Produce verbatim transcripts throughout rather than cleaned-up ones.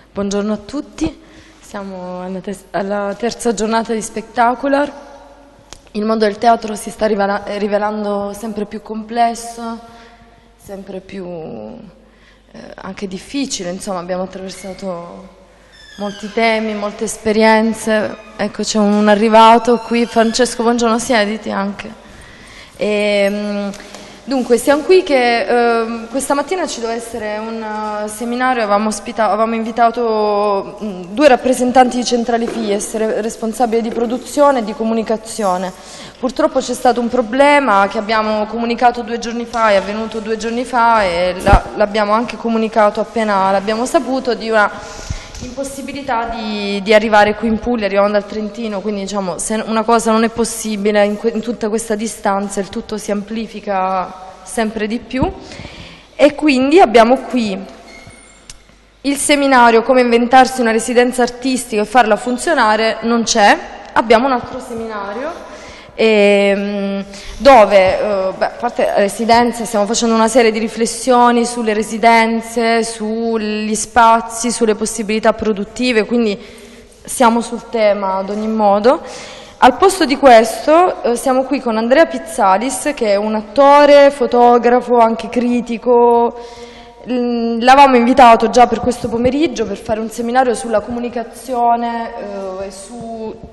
Buongiorno a tutti, siamo alla, te alla terza giornata di Spectacular. Il mondo del teatro si sta rivela rivelando sempre più complesso, sempre più eh, anche difficile, insomma abbiamo attraversato molti temi, molte esperienze. Ecco, c'è un arrivato qui, Francesco, buongiorno, siediti anche. E, Dunque, siamo qui che eh, questa mattina ci doveva essere un uh, seminario, avevamo, avevamo invitato mh, due rappresentanti di Centrale Fies, re responsabili di produzione e di comunicazione. Purtroppo c'è stato un problema che abbiamo comunicato due giorni fa, è avvenuto due giorni fa e l'abbiamo anche comunicato appena l'abbiamo saputo, di una impossibilità di, di arrivare qui in Puglia, arrivando dal Trentino, quindi diciamo se una cosa non è possibile in, in tutta questa distanza il tutto si amplifica sempre di più e quindi abbiamo qui il seminario come inventarsi una residenza artistica e farla funzionare, non c'è, abbiamo un altro seminario E, dove, eh, beh, a parte residenze, stiamo facendo una serie di riflessioni sulle residenze, sugli spazi, sulle possibilità produttive, quindi siamo sul tema ad ogni modo. Al posto di questo eh, siamo qui con Andrea Pizzalis, che è un attore, fotografo, anche critico. L'avevamo invitato già per questo pomeriggio per fare un seminario sulla comunicazione eh, e su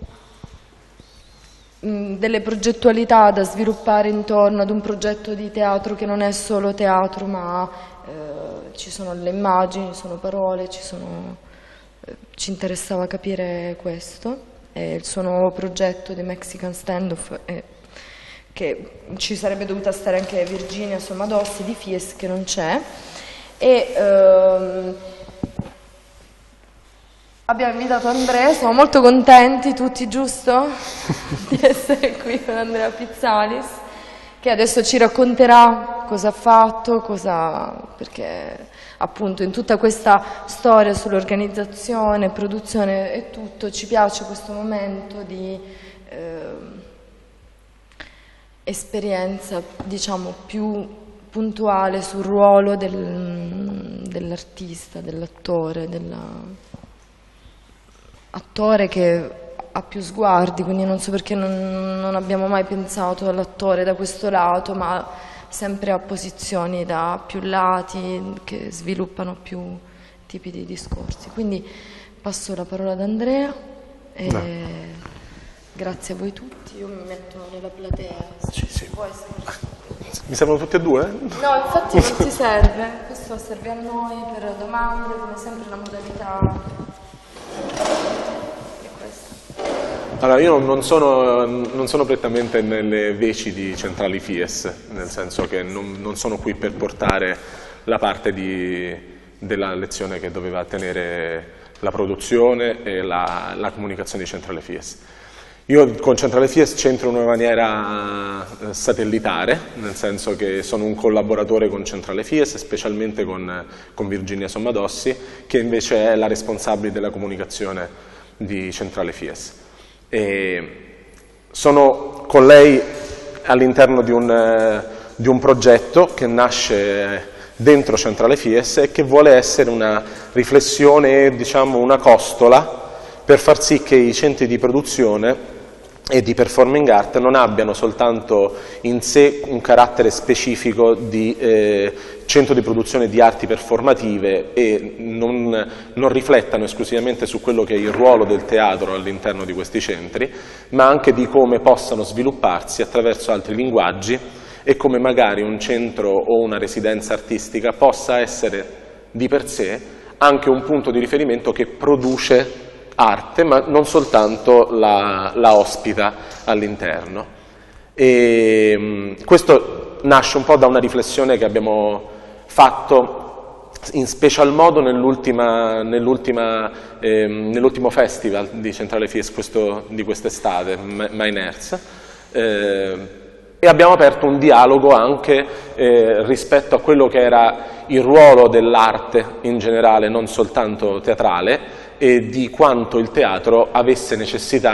delle progettualità da sviluppare intorno ad un progetto di teatro che non è solo teatro, ma eh, ci sono le immagini, ci sono parole, ci, sono, eh, ci interessava capire questo. E il suo nuovo progetto di Mexican Standoff, eh, che ci sarebbe dovuta stare anche Virginia Somadossi di Fies, che non c'è. E, ehm, abbiamo invitato Andrea, siamo molto contenti tutti, giusto? Di essere qui con Andrea Pizzalis, che adesso ci racconterà cosa ha fatto, cosa, perché appunto in tutta questa storia sull'organizzazione, produzione e tutto, ci piace questo momento di eh, esperienza, diciamo, più puntuale sul ruolo del, dell'artista, dell'attore, della... attore che ha più sguardi, quindi non so perché non, non abbiamo mai pensato all'attore da questo lato, ma sempre a posizioni da più lati che sviluppano più tipi di discorsi. Quindi passo la parola ad Andrea e no. Grazie a voi tutti, io mi metto nella platea. Sì, sì. Vuoi essere... Mi servono tutti e due? No, infatti non ti serve, questo serve a noi per domande, come sempre la modalità... Allora, io non sono, non sono prettamente nelle veci di Centrale Fies, nel senso che non, non sono qui per portare la parte di, della lezione che doveva tenere la produzione e la, la comunicazione di Centrale Fies. Io con Centrale Fies c'entro in una maniera satellitare, nel senso che sono un collaboratore con Centrale Fies, specialmente con, con Virginia Somadossi, che invece è la responsabile della comunicazione di Centrale Fies. E sono con lei all'interno di un, di un progetto che nasce dentro Centrale Fies e che vuole essere una riflessione, diciamo una costola, per far sì che i centri di produzione e di performing art non abbiano soltanto in sé un carattere specifico di eh, centro di produzione di arti performative e non, non riflettano esclusivamente su quello che è il ruolo del teatro all'interno di questi centri, ma anche di come possano svilupparsi attraverso altri linguaggi e come magari un centro o una residenza artistica possa essere di per sé anche un punto di riferimento che produce arte, ma non soltanto la, la ospita all'interno. E questo nasce un po' da una riflessione che abbiamo fatto in special modo nell'ultima, nell'ultima, eh, nell'ultimo festival di Centrale Fies questo, di quest'estate, Mainers, eh, e abbiamo aperto un dialogo anche eh, rispetto a quello che era il ruolo dell'arte in generale, non soltanto teatrale, e di quanto il teatro avesse necessità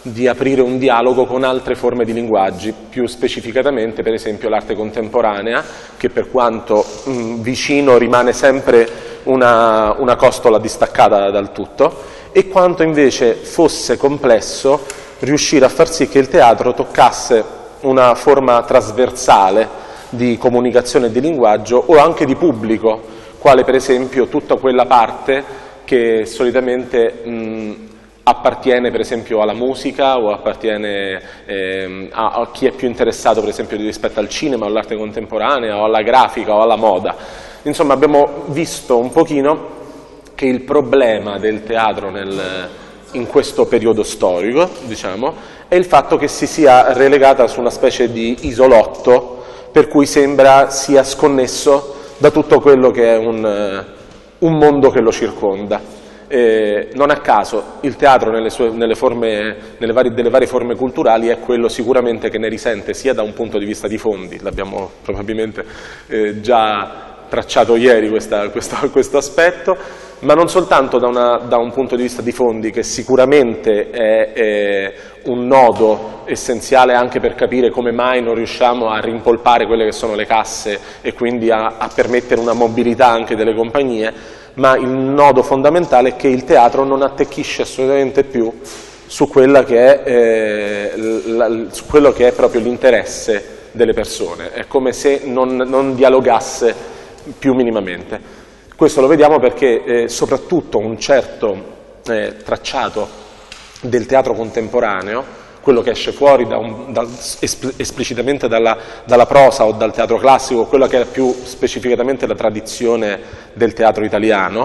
di aprire un dialogo con altre forme di linguaggi, più specificatamente per esempio l'arte contemporanea, che per quanto mh, vicino rimane sempre una, una costola distaccata dal tutto, e quanto invece fosse complesso riuscire a far sì che il teatro toccasse una forma trasversale di comunicazione e di linguaggio o anche di pubblico, quale per esempio tutta quella parte che solitamente mh, appartiene per esempio alla musica o appartiene eh, a, a chi è più interessato per esempio rispetto al cinema o all'arte contemporanea o alla grafica o alla moda. Insomma, abbiamo visto un pochino che il problema del teatro nel, in questo periodo storico, diciamo, è il fatto che si sia relegata su una specie di isolotto per cui sembra sia sconnesso da tutto quello che è un, un mondo che lo circonda. Eh, non a caso il teatro nelle, sue, nelle, forme, nelle varie, delle varie forme culturali è quello sicuramente che ne risente sia da un punto di vista di fondi, l'abbiamo probabilmente eh, già tracciato ieri questa, questo, questo aspetto, ma non soltanto da, una, da un punto di vista di fondi, che sicuramente è, è un nodo essenziale anche per capire come mai non riusciamo a rimpolpare quelle che sono le casse e quindi a, a permettere una mobilità anche delle compagnie, ma il nodo fondamentale è che il teatro non attecchisce assolutamente più su, quella che è, eh, la, su quello che è proprio l'interesse delle persone, è come se non, non dialogasse più minimamente. Questo lo vediamo perché eh, soprattutto un certo eh, tracciato del teatro contemporaneo, quello che esce fuori da un, da, esplicitamente dalla, dalla prosa o dal teatro classico, quello che è più specificatamente la tradizione del teatro italiano,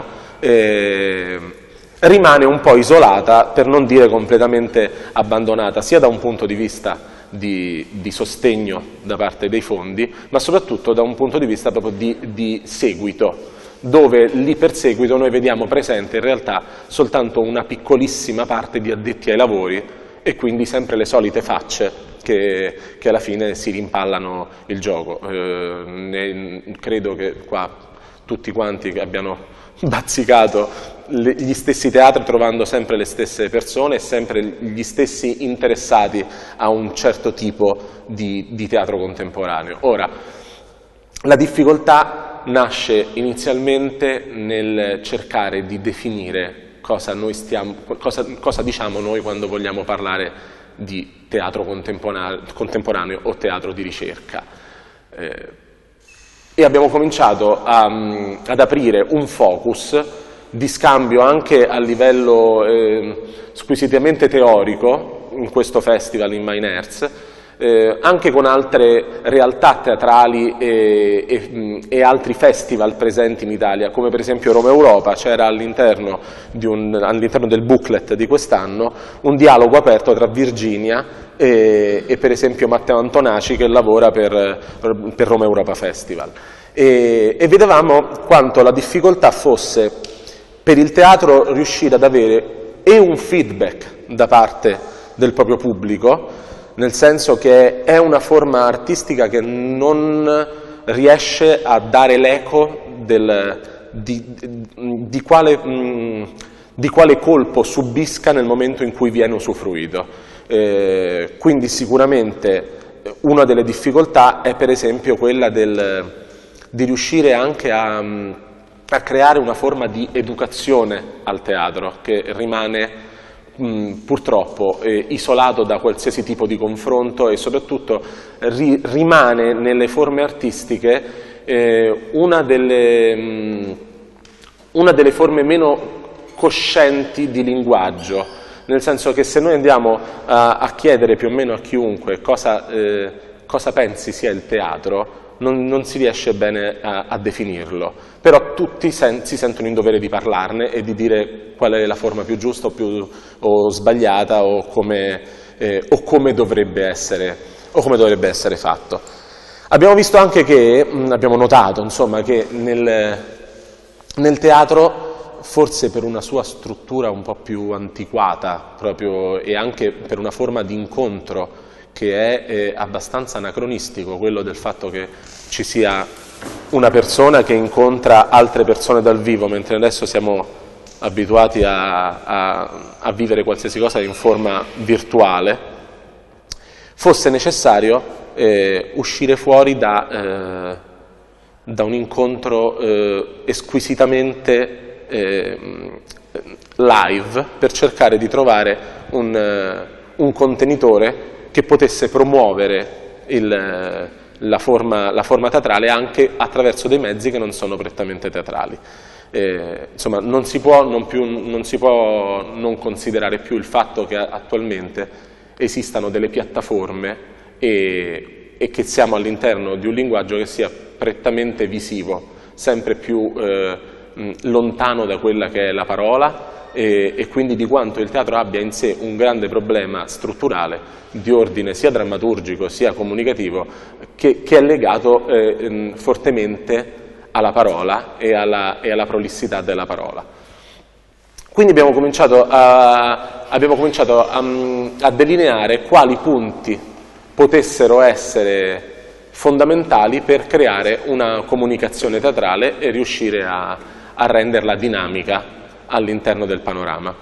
eh, rimane un po' isolata, per non dire completamente abbandonata, sia da un punto di vista di, di sostegno da parte dei fondi, ma soprattutto da un punto di vista proprio di, di seguito, dove lì per seguito noi vediamo presente in realtà soltanto una piccolissima parte di addetti ai lavori, e quindi sempre le solite facce che, che alla fine si rimpallano il gioco. Eh, ne, credo che qua tutti quanti che abbiano bazzicato le, gli stessi teatri, trovando sempre le stesse persone e sempre gli stessi interessati a un certo tipo di, di teatro contemporaneo. Ora, la difficoltà nasce inizialmente nel cercare di definire Cosa, noi stiamo, cosa, cosa diciamo noi quando vogliamo parlare di teatro contemporaneo, contemporaneo o teatro di ricerca. Eh, e abbiamo cominciato a, ad aprire un focus di scambio anche a livello eh, squisitamente teorico in questo festival in Mainherz, Eh, anche con altre realtà teatrali e, e, e altri festival presenti in Italia, come per esempio Roma Europa. C'era all'interno all'interno del booklet di quest'anno un dialogo aperto tra Virginia e, e per esempio Matteo Antonaci, che lavora per, per Roma Europa Festival, e, e vedevamo quanto la difficoltà fosse per il teatro riuscire ad avere e un feedback da parte del proprio pubblico, nel senso che è una forma artistica che non riesce a dare l'eco di, di, quale, di quale colpo subisca nel momento in cui viene usufruito. Eh, quindi sicuramente una delle difficoltà è per esempio quella del, di riuscire anche a, a creare una forma di educazione al teatro che rimane purtroppo eh, isolato da qualsiasi tipo di confronto, e soprattutto ri, rimane nelle forme artistiche eh, una, delle, mh, una delle forme meno coscienti di linguaggio, nel senso che se noi andiamo a, a chiedere più o meno a chiunque cosa, eh, cosa pensi sia il teatro, Non, non si riesce bene a, a definirlo, però tutti sen, si sentono in dovere di parlarne e di dire qual è la forma più giusta o, più, o sbagliata o come, eh, o, come dovrebbe essere, o come dovrebbe essere fatto. Abbiamo visto anche che, mh, abbiamo notato insomma, che nel, nel teatro, forse per una sua struttura un po' più antiquata proprio, e anche per una forma di incontro che è eh, abbastanza anacronistico, quello del fatto che ci sia una persona che incontra altre persone dal vivo, mentre adesso siamo abituati a, a, a vivere qualsiasi cosa in forma virtuale, fosse necessario eh, uscire fuori da, eh, da un incontro eh, squisitamente eh, live per cercare di trovare un, un contenitore che potesse promuovere il, la, forma, la forma teatrale anche attraverso dei mezzi che non sono prettamente teatrali. Eh, insomma, non si può non, più, non si può non considerare più il fatto che attualmente esistano delle piattaforme e, e che siamo all'interno di un linguaggio che sia prettamente visivo, sempre più eh, lontano da quella che è la parola e, e quindi di quanto il teatro abbia in sé un grande problema strutturale di ordine sia drammaturgico sia comunicativo che, che è legato eh, fortemente alla parola e alla, e alla prolissità della parola. Quindi abbiamo cominciato a, abbiamo cominciato a, a delineare quali punti potessero essere fondamentali per creare una comunicazione teatrale e riuscire a, a renderla dinamica all'interno del panorama.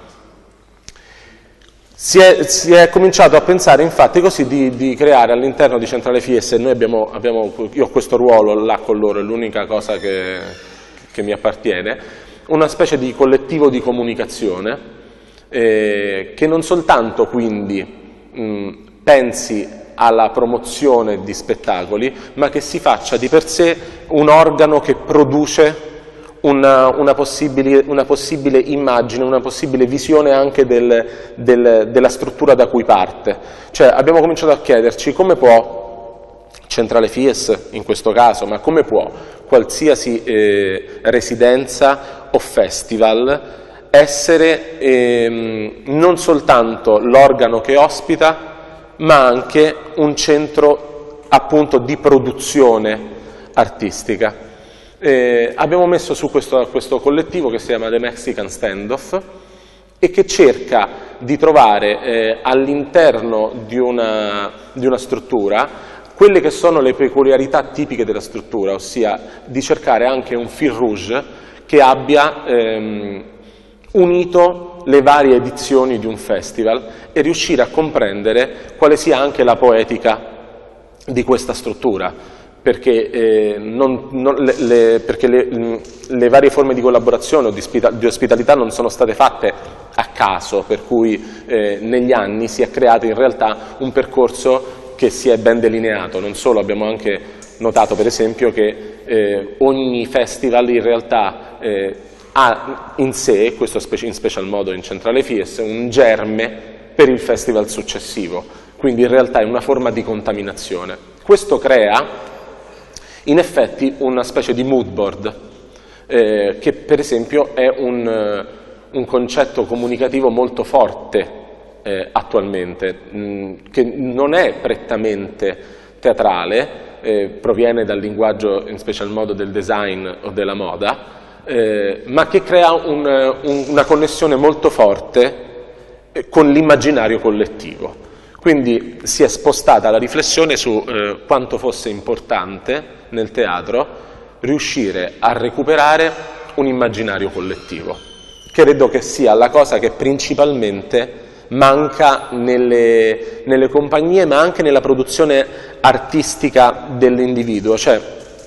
Si è, si è cominciato a pensare infatti così di, di creare all'interno di Centrale F I E S, e noi abbiamo, abbiamo, io ho questo ruolo là con loro, è l'unica cosa che, che mi appartiene, una specie di collettivo di comunicazione eh, che non soltanto quindi mh, pensi alla promozione di spettacoli, ma che si faccia di per sé un organo che produce Una, una, possibile, una possibile immagine, una possibile visione anche del, del, della struttura da cui parte. Cioè abbiamo cominciato a chiederci come può Centrale F I E S in questo caso, ma come può qualsiasi eh, residenza o festival essere eh, non soltanto l'organo che ospita, ma anche un centro appunto di produzione artistica. Eh, abbiamo messo su questo, questo collettivo che si chiama The Mexican Standoff e che cerca di trovare eh, all'interno di una, di una struttura quelle che sono le peculiarità tipiche della struttura, ossia di cercare anche un fil rouge che abbia ehm, unito le varie edizioni di un festival e riuscire a comprendere quale sia anche la poetica di questa struttura. Perché, eh, non, non, le, le, perché le, le varie forme di collaborazione o di, di ospitalità non sono state fatte a caso, per cui eh, negli anni si è creato in realtà un percorso che si è ben delineato. Non solo, abbiamo anche notato per esempio che eh, ogni festival in realtà eh, ha in sé, questo in special modo in Centrale F I E S, un germe per il festival successivo, quindi in realtà è una forma di contaminazione. Questo crea in effetti una specie di mood board, eh, che per esempio è un, un concetto comunicativo molto forte eh, attualmente, mh, che non è prettamente teatrale, eh, proviene dal linguaggio in special modo del design o della moda, eh, ma che crea un, un, una connessione molto forte eh, con l'immaginario collettivo. Quindi si è spostata la riflessione su eh, quanto fosse importante nel teatro riuscire a recuperare un immaginario collettivo. Credo che sia la cosa che principalmente manca nelle, nelle compagnie, ma anche nella produzione artistica dell'individuo. Cioè,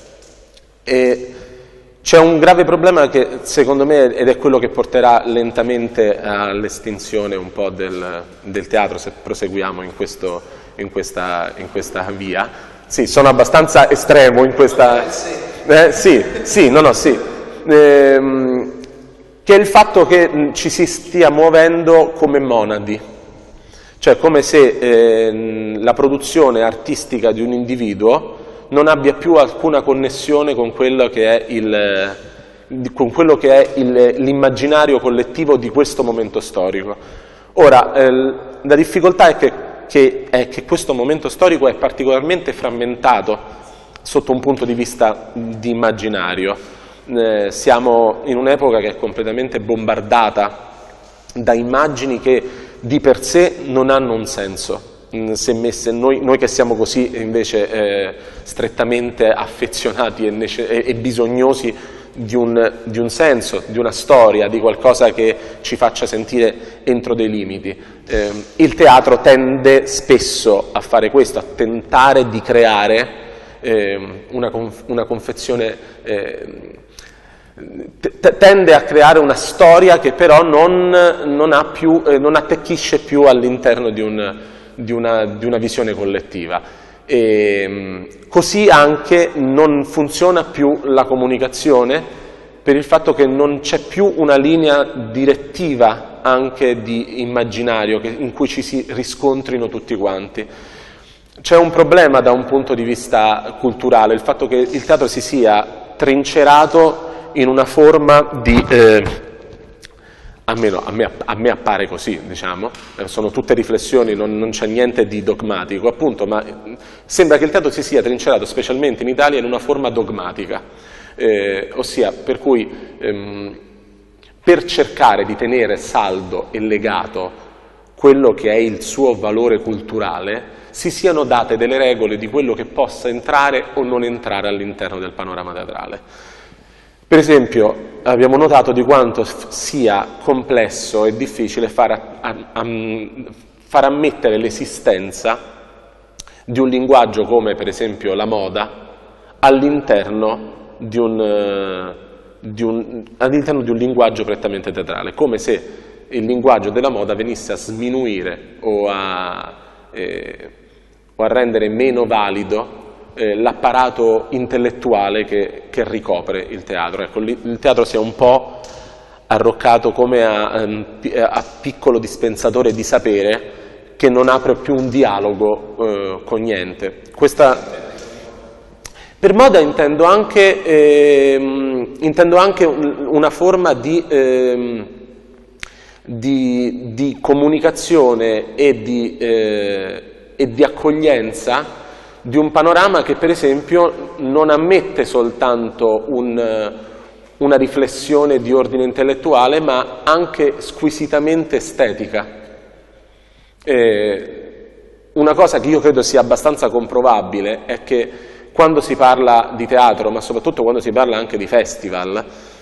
eh, c'è un grave problema che secondo me, ed è quello che porterà lentamente all'estinzione un po' del, del teatro se proseguiamo in, questo, in, questa, in questa via. Sì, sono abbastanza estremo in questa... Eh, sì, sì, no, no, sì. Ehm, che è il fatto che ci si stia muovendo come monadi. Cioè come se eh, la produzione artistica di un individuo non abbia più alcuna connessione con quello che è il, con quello che è l'immaginario collettivo di questo momento storico. Ora, eh, la difficoltà è che, che, è che questo momento storico è particolarmente frammentato sotto un punto di vista di immaginario. Eh, siamo in un'epoca che è completamente bombardata da immagini che di per sé non hanno un senso. Se messe, noi, noi che siamo così invece eh, strettamente affezionati e, e, e bisognosi di un, di un senso, di una storia, di qualcosa che ci faccia sentire entro dei limiti. Eh, il teatro tende spesso a fare questo, a tentare di creare eh, una, conf una confezione, eh, tende a creare una storia che però non, non, ha più, eh, non attecchisce più all'interno di, un, di, una, di una visione collettiva. E così anche non funziona più la comunicazione per il fatto che non c'è più una linea direttiva anche di immaginario che, in cui ci si riscontrino tutti quanti. C'è un problema da un punto di vista culturale, il fatto che il teatro si sia trincerato in una forma di... Eh, Almeno a me, a me appare così, diciamo, eh, sono tutte riflessioni, non, non c'è niente di dogmatico, appunto, ma sembra che il teatro si sia trincerato, specialmente in Italia, in una forma dogmatica, eh, ossia per cui ehm, per cercare di tenere saldo e legato quello che è il suo valore culturale, si siano date delle regole di quello che possa entrare o non entrare all'interno del panorama teatrale. Per esempio, abbiamo notato di quanto sia complesso e difficile far, a, a, far ammettere l'esistenza di un linguaggio come per esempio la moda all'interno di un, di un, all'interno di un linguaggio prettamente teatrale, come se il linguaggio della moda venisse a sminuire o a, eh, o a rendere meno valido l'apparato intellettuale che, che ricopre il teatro. Ecco, il teatro si è un po' arroccato come a, a piccolo dispensatore di sapere che non apre più un dialogo eh, con niente. Questa, per moda intendo anche, eh, intendo anche una forma di, eh, di, di comunicazione e di, eh, e di accoglienza di un panorama che per esempio non ammette soltanto un, una riflessione di ordine intellettuale, ma anche squisitamente estetica. Eh, una cosa che io credo sia abbastanza comprovabile è che quando si parla di teatro, ma soprattutto quando si parla anche di festival,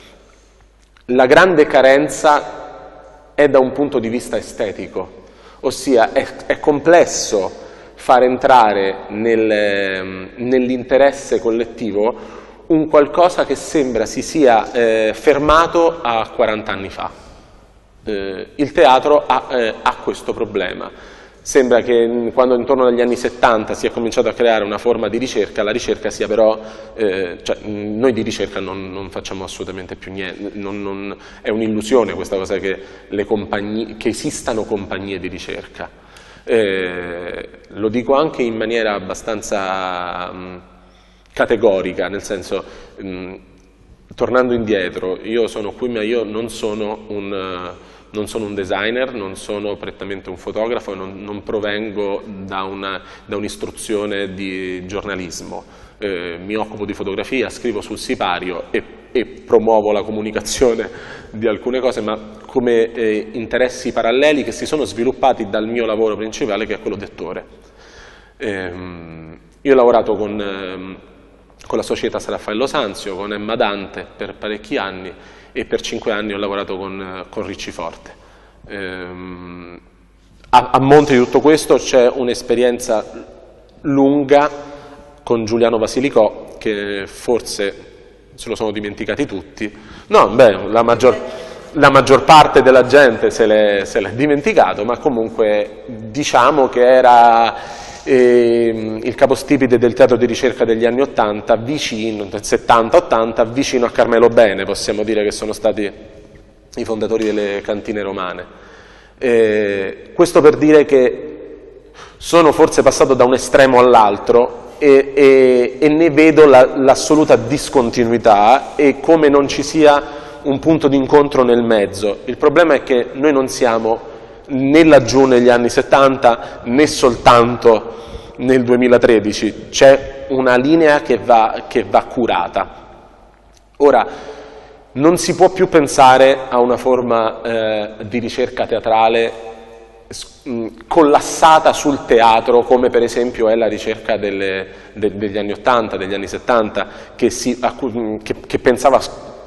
la grande carenza è da un punto di vista estetico, ossia è, è complesso far entrare nel, nell'interesse collettivo un qualcosa che sembra si sia eh, fermato a quaranta anni fa. Eh, il teatro ha, eh, ha questo problema. Sembra che quando intorno agli anni settanta si è cominciato a creare una forma di ricerca, la ricerca sia però, eh, cioè, noi di ricerca non, non facciamo assolutamente più niente, non, non, è un'illusione questa cosa che, le compagnie, che esistano compagnie di ricerca. Eh, lo dico anche in maniera abbastanza mh, categorica, nel senso, mh, tornando indietro, io sono qui ma io non sono un, uh, non sono un designer, non sono prettamente un fotografo, non, non provengo da un'istruzione di giornalismo, eh, mi occupo di fotografia, scrivo sul sipario e, e promuovo la comunicazione di alcune cose, ma come eh, interessi paralleli che si sono sviluppati dal mio lavoro principale, che è quello d'attore. Ehm, io ho lavorato con, ehm, con la società San Raffaello Sanzio, con Emma Dante per parecchi anni e per cinque anni ho lavorato con, con Ricci Forte. Ehm, a, a monte di tutto questo c'è un'esperienza lunga con Giuliano Basilicò, che forse se lo sono dimenticati tutti. No, beh, la maggior... La maggior parte della gente se l'è dimenticato, ma comunque diciamo che era eh, il capostipite del teatro di ricerca degli anni ottanta, vicino, settanta ottanta, vicino a Carmelo Bene, possiamo dire che sono stati i fondatori delle cantine romane. Eh, questo per dire che sono forse passato da un estremo all'altro e, e, e ne vedo l'assoluta discontinuità e come non ci sia un punto di incontro nel mezzo. Il problema è che noi non siamo né laggiù negli anni settanta né soltanto nel duemilatredici, c'è una linea che va, che va curata. Ora, non si può più pensare a una forma eh, di ricerca teatrale mh, collassata sul teatro, come per esempio è la ricerca delle, de, degli anni ottanta, degli anni settanta, che, si, a, che, che pensava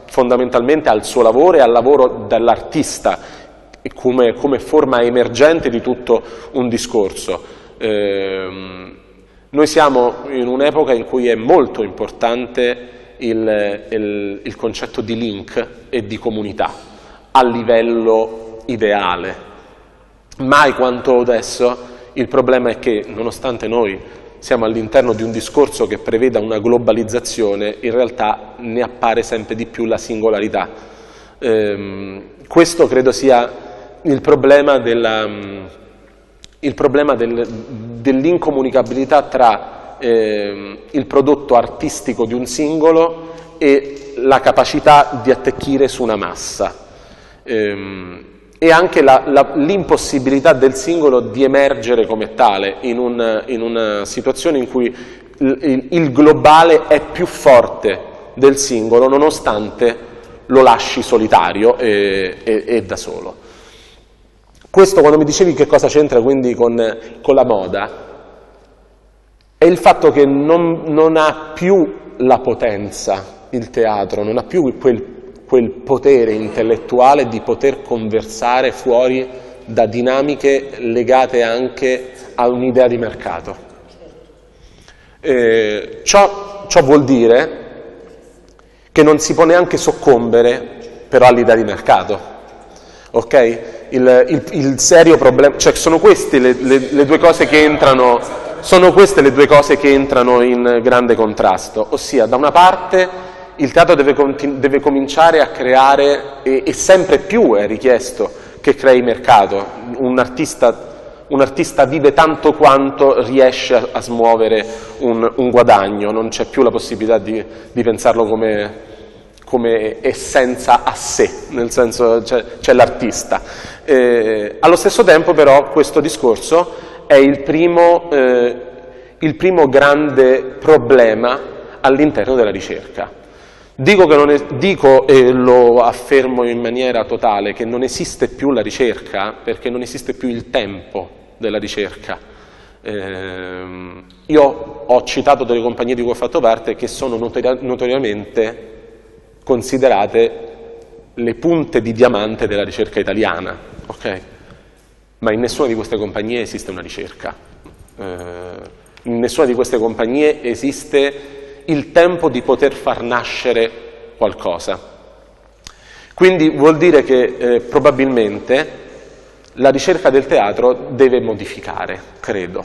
fondamentalmente al suo lavoro e al lavoro dell'artista come, come forma emergente di tutto un discorso. Eh, noi siamo in un'epoca in cui è molto importante il, il, il concetto di link e di comunità a livello ideale. Mai quanto adesso il problema è che, nonostante noi siamo all'interno di un discorso che preveda una globalizzazione, in realtà ne appare sempre di più la singolarità. Ehm, questo credo sia il problema della, il problema del, dell'incomunicabilità tra eh, il prodotto artistico di un singolo e la capacità di attecchire su una massa. Ehm, e anche l'impossibilità del singolo di emergere come tale in, un, in una situazione in cui il, il, il globale è più forte del singolo nonostante lo lasci solitario e, e, e da solo. Questo, quando mi dicevi che cosa c'entra quindi con, con la moda, è il fatto che non, non ha più la potenza il teatro, non ha più quel quel potere intellettuale di poter conversare fuori da dinamiche legate anche a un'idea di mercato. Eh, ciò, ciò vuol dire che non si può neanche soccombere però all'idea di mercato, ok? Il, il, il serio problema, cioè sono queste le, le, le due cose che entrano, sono queste le due cose che entrano in grande contrasto, ossia da una parte il teatro deve, deve cominciare a creare, e, e sempre più è richiesto che crei mercato. Un artista, un artista vive tanto quanto riesce a, a smuovere un, un guadagno, non c'è più la possibilità di, di pensarlo come, come essenza a sé, nel senso c'è, c'è l'artista. Eh, allo stesso tempo però questo discorso è il primo, eh, il primo grande problema all'interno della ricerca. Dico, che non è, dico e lo affermo in maniera totale che non esiste più la ricerca perché non esiste più il tempo della ricerca. Eh, io ho citato delle compagnie di cui ho fatto parte che sono notori notoriamente considerate le punte di diamante della ricerca italiana, ok? Ma in nessuna di queste compagnie esiste una ricerca. Eh, in nessuna di queste compagnie esiste il tempo di poter far nascere qualcosa. Quindi vuol dire che eh, probabilmente la ricerca del teatro deve modificare, credo.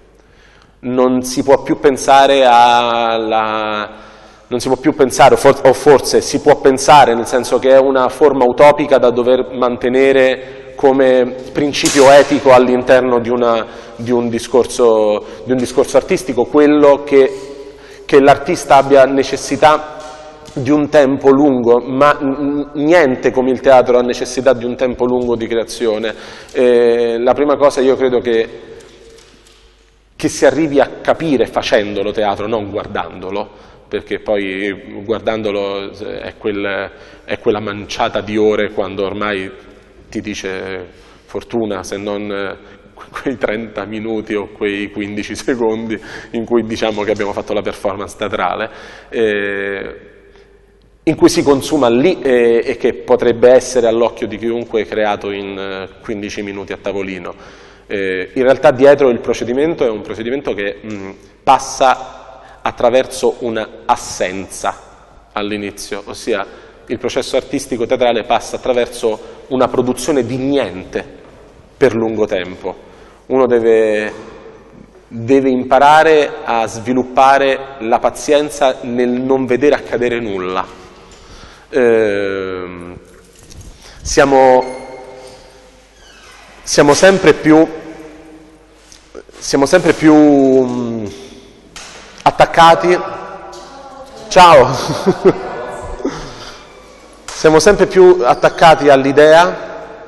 Non si può più pensare alla... non si può più pensare, o, for o forse si può pensare, nel senso che è una forma utopica da dover mantenere come principio etico all'interno di, di, un discorso, di un discorso artistico, quello che che l'artista abbia necessità di un tempo lungo, ma niente come il teatro ha necessità di un tempo lungo di creazione. Eh, la prima cosa io credo che, che si arrivi a capire facendolo teatro, non guardandolo, perché poi guardandolo è, quel, è quella manciata di ore quando ormai ti dice fortuna se non quei trenta minuti o quei quindici secondi in cui diciamo che abbiamo fatto la performance teatrale, eh, in cui si consuma lì eh, e che potrebbe essere all'occhio di chiunque creato in quindici minuti a tavolino. Eh, in realtà dietro il procedimento è un procedimento che mh, passa attraverso una assenza all'inizio, ossia il processo artistico teatrale passa attraverso una produzione di niente per lungo tempo. Uno deve, deve imparare a sviluppare la pazienza nel non vedere accadere nulla. Eh, siamo, siamo sempre più, siamo sempre più mh, attaccati. Ciao! Siamo sempre più attaccati all'idea,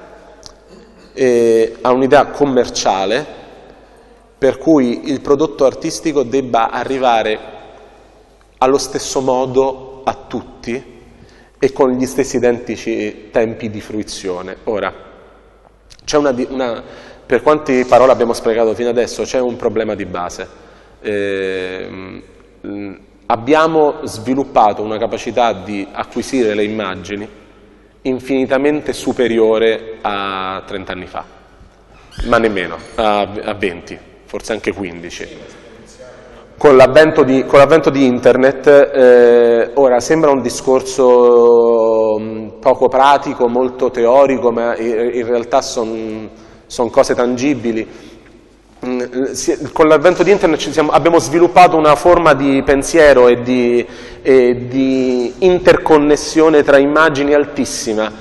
eh, a un'idea commerciale, per cui il prodotto artistico debba arrivare allo stesso modo a tutti e con gli stessi identici tempi di fruizione. Ora, c'è una, una, per quante parole abbiamo sprecato fino adesso, c'è un problema di base. Eh, abbiamo sviluppato una capacità di acquisire le immagini infinitamente superiore a trenta anni fa, ma nemmeno, a venti, forse anche quindici. Con l'avvento di, con l'avvento di internet, eh, ora sembra un discorso poco pratico, molto teorico, ma in realtà sono son cose tangibili. Con l'avvento di internet ci siamo, abbiamo sviluppato una forma di pensiero e di, e di interconnessione tra immagini altissima.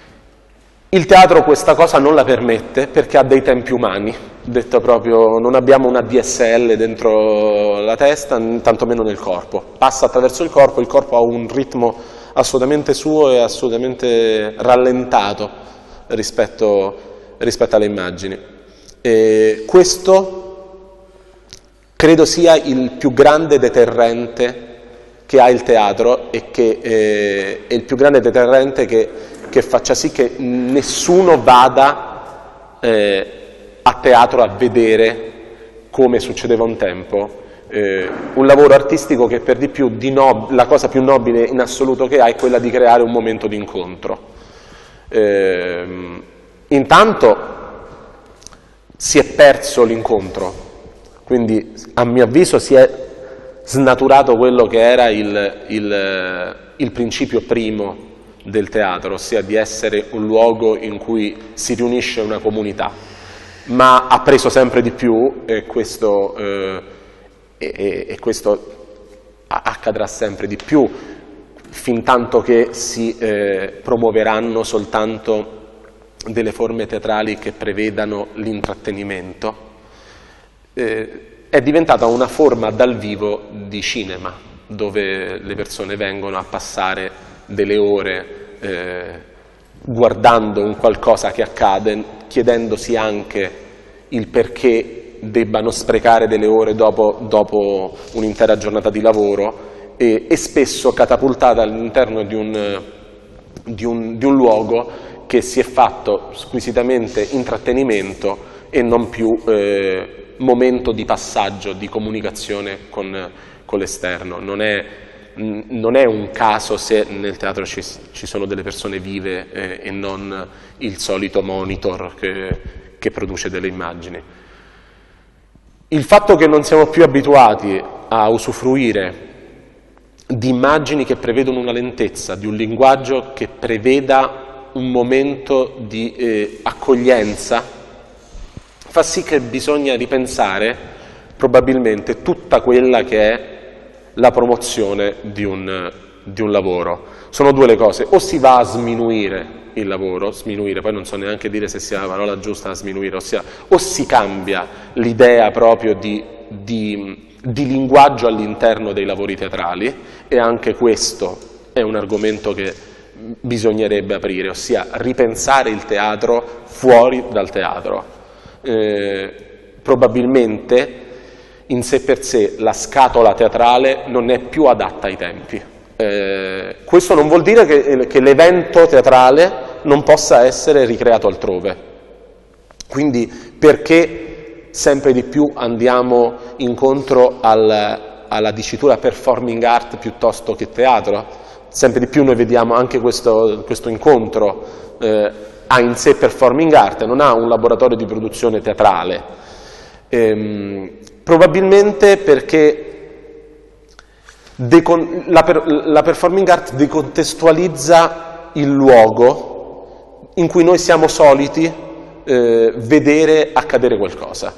Il teatro questa cosa non la permette perché ha dei tempi umani, detto proprio, non abbiamo una D S L dentro la testa, tantomeno nel corpo. Passa attraverso il corpo, il corpo ha un ritmo assolutamente suo e assolutamente rallentato rispetto, rispetto alle immagini. E questo credo sia il più grande deterrente che ha il teatro e che eh, è il più grande deterrente che, che faccia sì che nessuno vada eh, a teatro a vedere, come succedeva un tempo, eh, un lavoro artistico che per di più di nob- la cosa più nobile in assoluto che ha è quella di creare un momento di incontro. Eh, intanto si è perso l'incontro, quindi a mio avviso si è snaturato quello che era il, il, il principio primo del teatro, ossia di essere un luogo in cui si riunisce una comunità, ma ha preso sempre di più e questo, eh, e, e questo accadrà sempre di più fin tanto che si eh, promuoveranno soltanto delle forme teatrali che prevedano l'intrattenimento. Eh, è diventata una forma dal vivo di cinema, dove le persone vengono a passare delle ore eh, guardando un qualcosa che accade, chiedendosi anche il perché debbano sprecare delle ore dopo, dopo un'intera giornata di lavoro e, e spesso catapultata all'interno di un, di, un, di un luogo che si è fatto squisitamente intrattenimento e non più eh, momento di passaggio, di comunicazione con, con l'esterno. Non è, non è un caso se nel teatro ci, ci sono delle persone vive eh, e non il solito monitor che, che produce delle immagini. Il fatto che non siamo più abituati a usufruire di immagini che prevedono una lentezza, di un linguaggio che preveda un momento di eh, accoglienza, fa sì che bisogna ripensare probabilmente tutta quella che è la promozione di un, di un lavoro. Sono due le cose: o si va a sminuire il lavoro, sminuire, poi non so neanche dire se sia la parola giusta, sminuire, ossia o si cambia l'idea proprio di, di, di linguaggio all'interno dei lavori teatrali, e anche questo è un argomento che bisognerebbe aprire, ossia ripensare il teatro fuori dal teatro. Eh, probabilmente in sé per sé la scatola teatrale non è più adatta ai tempi. Eh, questo non vuol dire che, che l'evento teatrale non possa essere ricreato altrove. Quindi perché sempre di più andiamo incontro al, alla dicitura performing art piuttosto che teatro? Sempre di più noi vediamo anche questo, questo incontro eh, ha in sé performing art, non ha un laboratorio di produzione teatrale. Ehm, probabilmente perché la, per, la performing art decontestualizza il luogo in cui noi siamo soliti eh, vedere accadere qualcosa.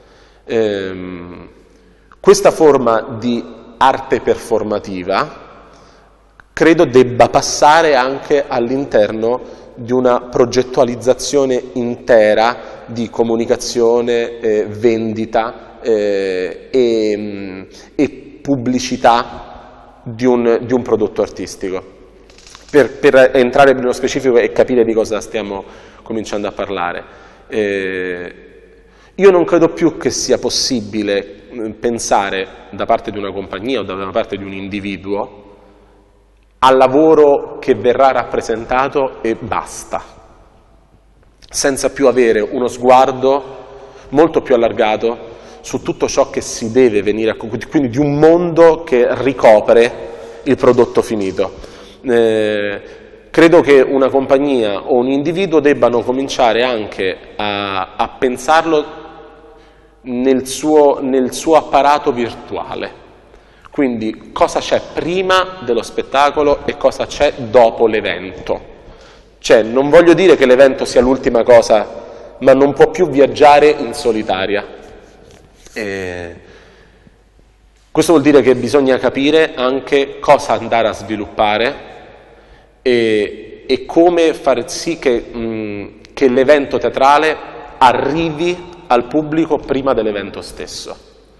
Ehm, questa forma di arte performativa credo debba passare anche all'interno di una progettualizzazione intera di comunicazione, eh, vendita eh, e, e pubblicità di un, di un prodotto artistico. Per, per entrare nello specifico e capire di cosa stiamo cominciando a parlare, eh, io non credo più che sia possibile pensare da parte di una compagnia o da parte di un individuo al lavoro che verrà rappresentato e basta, senza più avere uno sguardo molto più allargato su tutto ciò che si deve venire a, quindi di un mondo che ricopre il prodotto finito. Eh, credo che una compagnia o un individuo debbano cominciare anche a, a pensarlo nel suo, nel suo apparato virtuale. Quindi cosa c'è prima dello spettacolo e cosa c'è dopo l'evento. Cioè, non voglio dire che l'evento sia l'ultima cosa, ma non può più viaggiare in solitaria. Eh, questo vuol dire che bisogna capire anche cosa andare a sviluppare e, e come far sì che, mh, che l'evento teatrale arrivi al pubblico prima dell'evento stesso.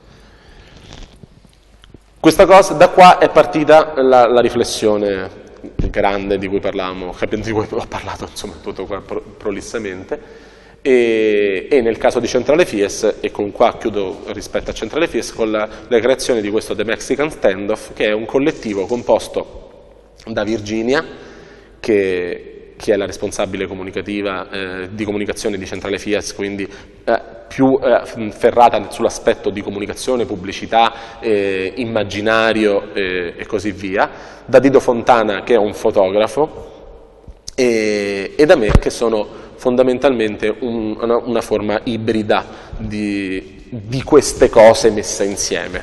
Questa cosa, da qua è partita la, la riflessione grande di cui parlavamo, di cui ho parlato insomma tutto qua prolissamente. E, e nel caso di Centrale Fies, e con qua chiudo rispetto a Centrale Fies, con la, la creazione di questo The Mexican Standoff, che è un collettivo composto da Virginia, che, che è la responsabile comunicativa eh, di comunicazione di Centrale Fies, quindi eh, più eh, ferrata sull'aspetto di comunicazione, pubblicità, eh, immaginario eh, e così via, da Dido Fontana, che è un fotografo, e, e da me, che sono fondamentalmente un, una, una forma ibrida di, di queste cose messe insieme.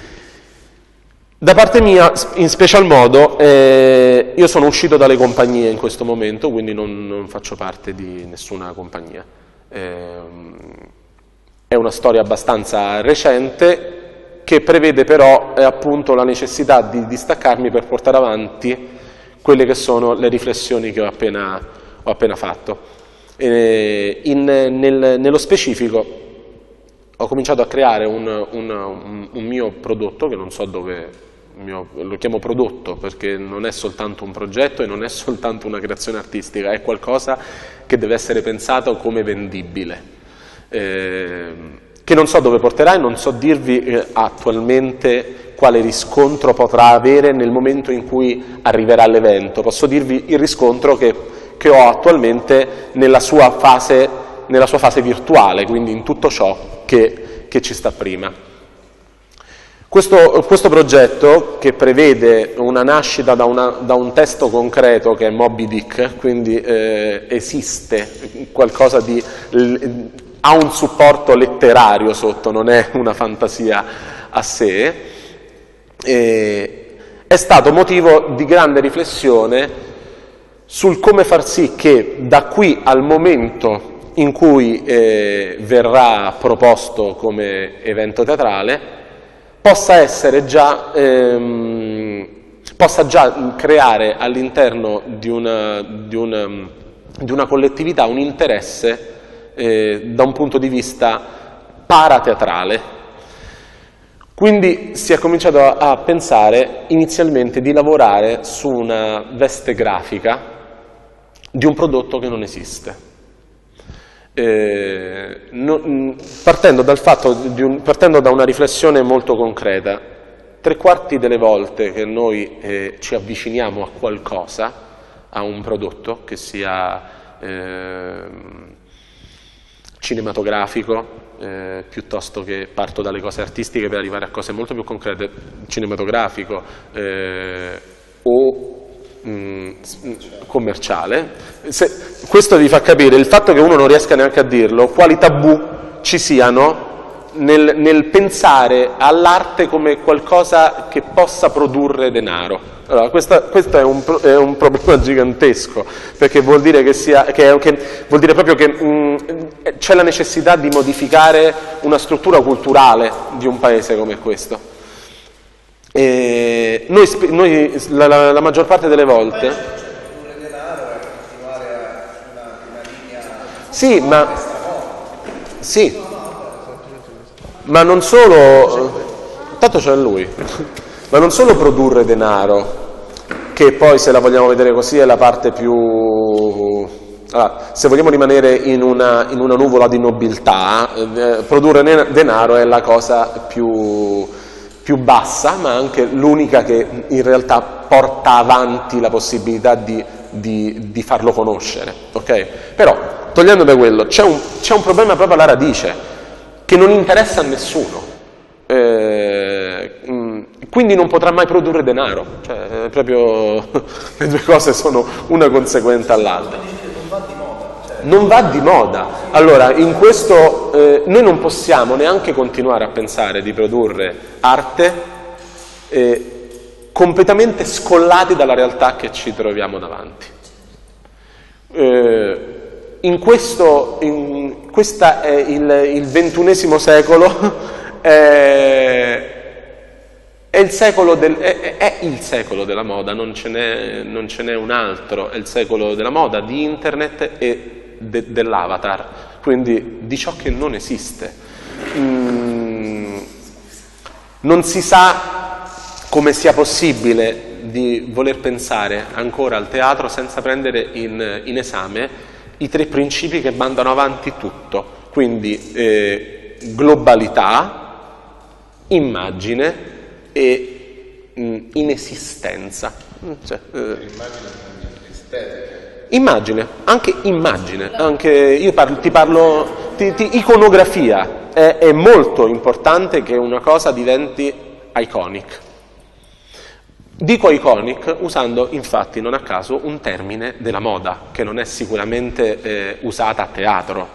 Da parte mia, in special modo, eh, io sono uscito dalle compagnie in questo momento, quindi non, non faccio parte di nessuna compagnia. Eh, è una storia abbastanza recente che prevede però eh, appunto la necessità di distaccarmi per portare avanti quelle che sono le riflessioni che ho appena, ho appena fatto. Eh, in, nel, nello specifico ho cominciato a creare un, un, un, un mio prodotto che non so dove, mio, lo chiamo prodotto perché non è soltanto un progetto e non è soltanto una creazione artistica, è qualcosa che deve essere pensato come vendibile, eh, che non so dove porterà e non so dirvi eh, attualmente quale riscontro potrà avere nel momento in cui arriverà l'evento. Posso dirvi il riscontro che che ho attualmente nella sua fase, nella sua fase virtuale, quindi in tutto ciò che, che ci sta prima. Questo, questo progetto, che prevede una nascita da, una, da un testo concreto che è Moby Dick, quindi eh, esiste qualcosa di... ha un supporto letterario sotto, non è una fantasia a sé, eh, è stato motivo di grande riflessione sul come far sì che da qui al momento in cui eh, verrà proposto come evento teatrale possa essere già, ehm, possa già creare all'interno di una, di, una, di una collettività un interesse eh, da un punto di vista parateatrale. Quindi si è cominciato a, a pensare inizialmente di lavorare su una veste grafica di un prodotto che non esiste, eh, no, partendo, dal fatto di un, partendo da una riflessione molto concreta. Tre quarti delle volte che noi eh, ci avviciniamo a qualcosa, a un prodotto che sia eh, cinematografico, eh, piuttosto che parto dalle cose artistiche per arrivare a cose molto più concrete, cinematografico eh, o commerciale. Se, questo vi fa capire il fatto che uno non riesca neanche a dirlo, quali tabù ci siano nel, nel pensare all'arte come qualcosa che possa produrre denaro. Allora, questa, questo è un, è un problema gigantesco, perché vuol dire che sia, che, che vuol dire proprio che c'è la necessità di modificare una struttura culturale di un paese come questo. E noi, noi la, la, la maggior parte delle volte sì, ma sì, ma non solo, tanto c'è lui, ma non solo produrre denaro, che poi se la vogliamo vedere così è la parte più, allora, se vogliamo rimanere in una, in una nuvola di nobiltà, eh, produrre denaro è la cosa più più bassa, ma anche l'unica che in realtà porta avanti la possibilità di, di, di farlo conoscere, ok? Però, togliendo da quello, c'è un, c'è un problema proprio alla radice. che non interessa a nessuno. Eh, quindi non potrà mai produrre denaro, cioè, proprio le due cose sono una conseguente all'altra. Non va di moda. Allora, in questo eh, noi non possiamo neanche continuare a pensare di produrre arte eh, completamente scollati dalla realtà che ci troviamo davanti. Eh, in questo, in, questa è il, il ventunesimo secolo. È, è, il secolo del, è, è il secolo della moda, non ce n'è, non ce n'è un altro, è il secolo della moda, di internet e de, dell'avatar, quindi di ciò che non esiste. Mm, non si sa come sia possibile di voler pensare ancora al teatro senza prendere in, in esame i tre principi che mandano avanti tutto, quindi eh, globalità, immagine e mh, inesistenza. Cioè, eh, immagine, anche immagine, anche io parlo, ti parlo, ti, ti, iconografia, è, è molto importante che una cosa diventi iconic. Dico iconic usando infatti non a caso un termine della moda, che non è sicuramente eh, usata a teatro.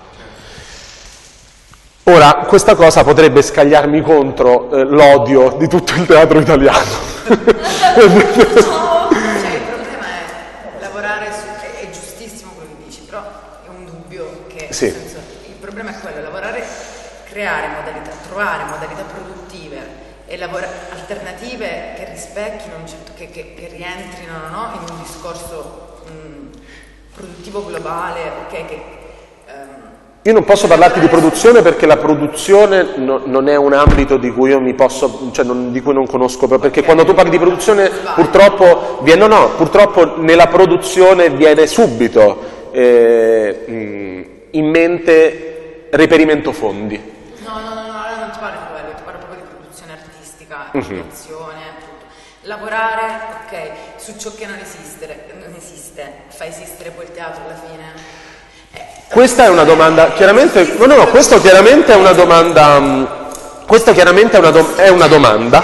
Ora, questa cosa potrebbe scagliarmi contro eh, l'odio di tutto il teatro italiano. Cioè, il problema è lavorare su, è, è giustissimo quello che dici, però è un dubbio che sì. Nel senso, il problema è quello, lavorare, creare modalità, trovare modalità produttive e lavora, alternative che rispecchino un certo, che, che, che rientrino, no, in un discorso mh, produttivo globale, ok, che um, io non posso parlarti di produzione perché la produzione no, non è un ambito di cui io mi posso, cioè non, di cui non conosco, perché okay. Quando tu parli di produzione purtroppo viene, no, no, purtroppo nella produzione viene subito eh, mh, in mente reperimento fondi. No, no, no, no, non ti parlo di quello, ti parlo proprio di produzione artistica, creazione, tutto. Lavorare, ok, su ciò che non esiste, non esiste, fa esistere poi il teatro alla fine. Questa è una domanda, chiaramente, no, no, no, questo chiaramente è una domanda, questa chiaramente è una, do, è una domanda,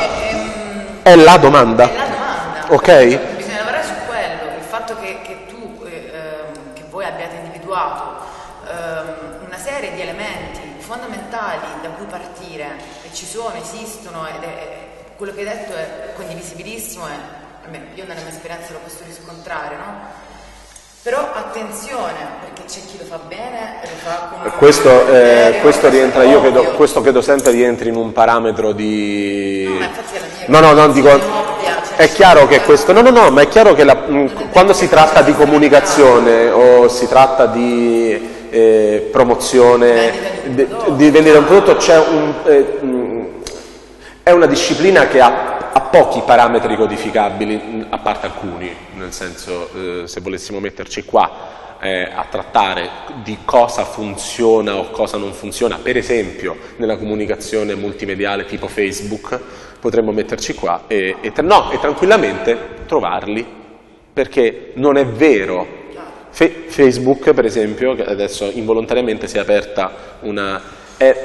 è la domanda, è la domanda, ok? Bisogna lavorare su quello, il fatto che, che tu, eh, che voi abbiate individuato eh, una serie di elementi fondamentali da cui partire, e ci sono, esistono, ed è, quello che hai detto è condivisibilissimo, e almeno io nella mia esperienza lo posso riscontrare, no? Però attenzione, perché c'è chi lo fa bene e lo fa con questo, eh, questo rientra, io credo, questo credo sempre rientri in un parametro di... No, ma infatti è la mia no, no, no, dico, è chiaro che questo, no, no, no, ma è chiaro che la, quando si tratta di comunicazione o si tratta di eh, promozione, di, di vendita di un prodotto, c'è un, eh, è una disciplina che ha ha pochi parametri codificabili, a parte alcuni, nel senso eh, se volessimo metterci qua eh, a trattare di cosa funziona o cosa non funziona, per esempio nella comunicazione multimediale tipo Facebook, potremmo metterci qua e, e, no, e tranquillamente trovarli, perché non è vero. Fe- Facebook, per esempio, che adesso involontariamente si è aperta una... è,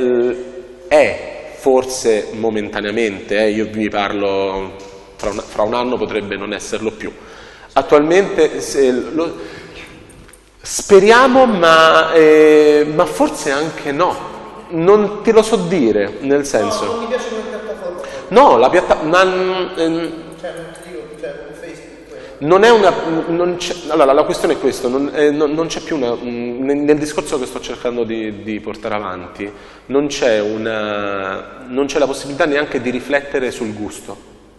è forse momentaneamente, eh, io vi parlo, fra un, fra un anno potrebbe non esserlo più. Attualmente se lo, speriamo, ma, eh, ma forse anche no, non te lo so dire, nel senso... No, non mi piace come piattaforma. No, la piattaforma... Ehm, cioè, non ti dico, cioè, Facebook. Non è una... Non c'è, allora, la questione è questa, non, eh, non, non c'è più una... Nel, nel discorso che sto cercando di, di portare avanti, non c'è una... non c'è la possibilità neanche di riflettere sul gusto.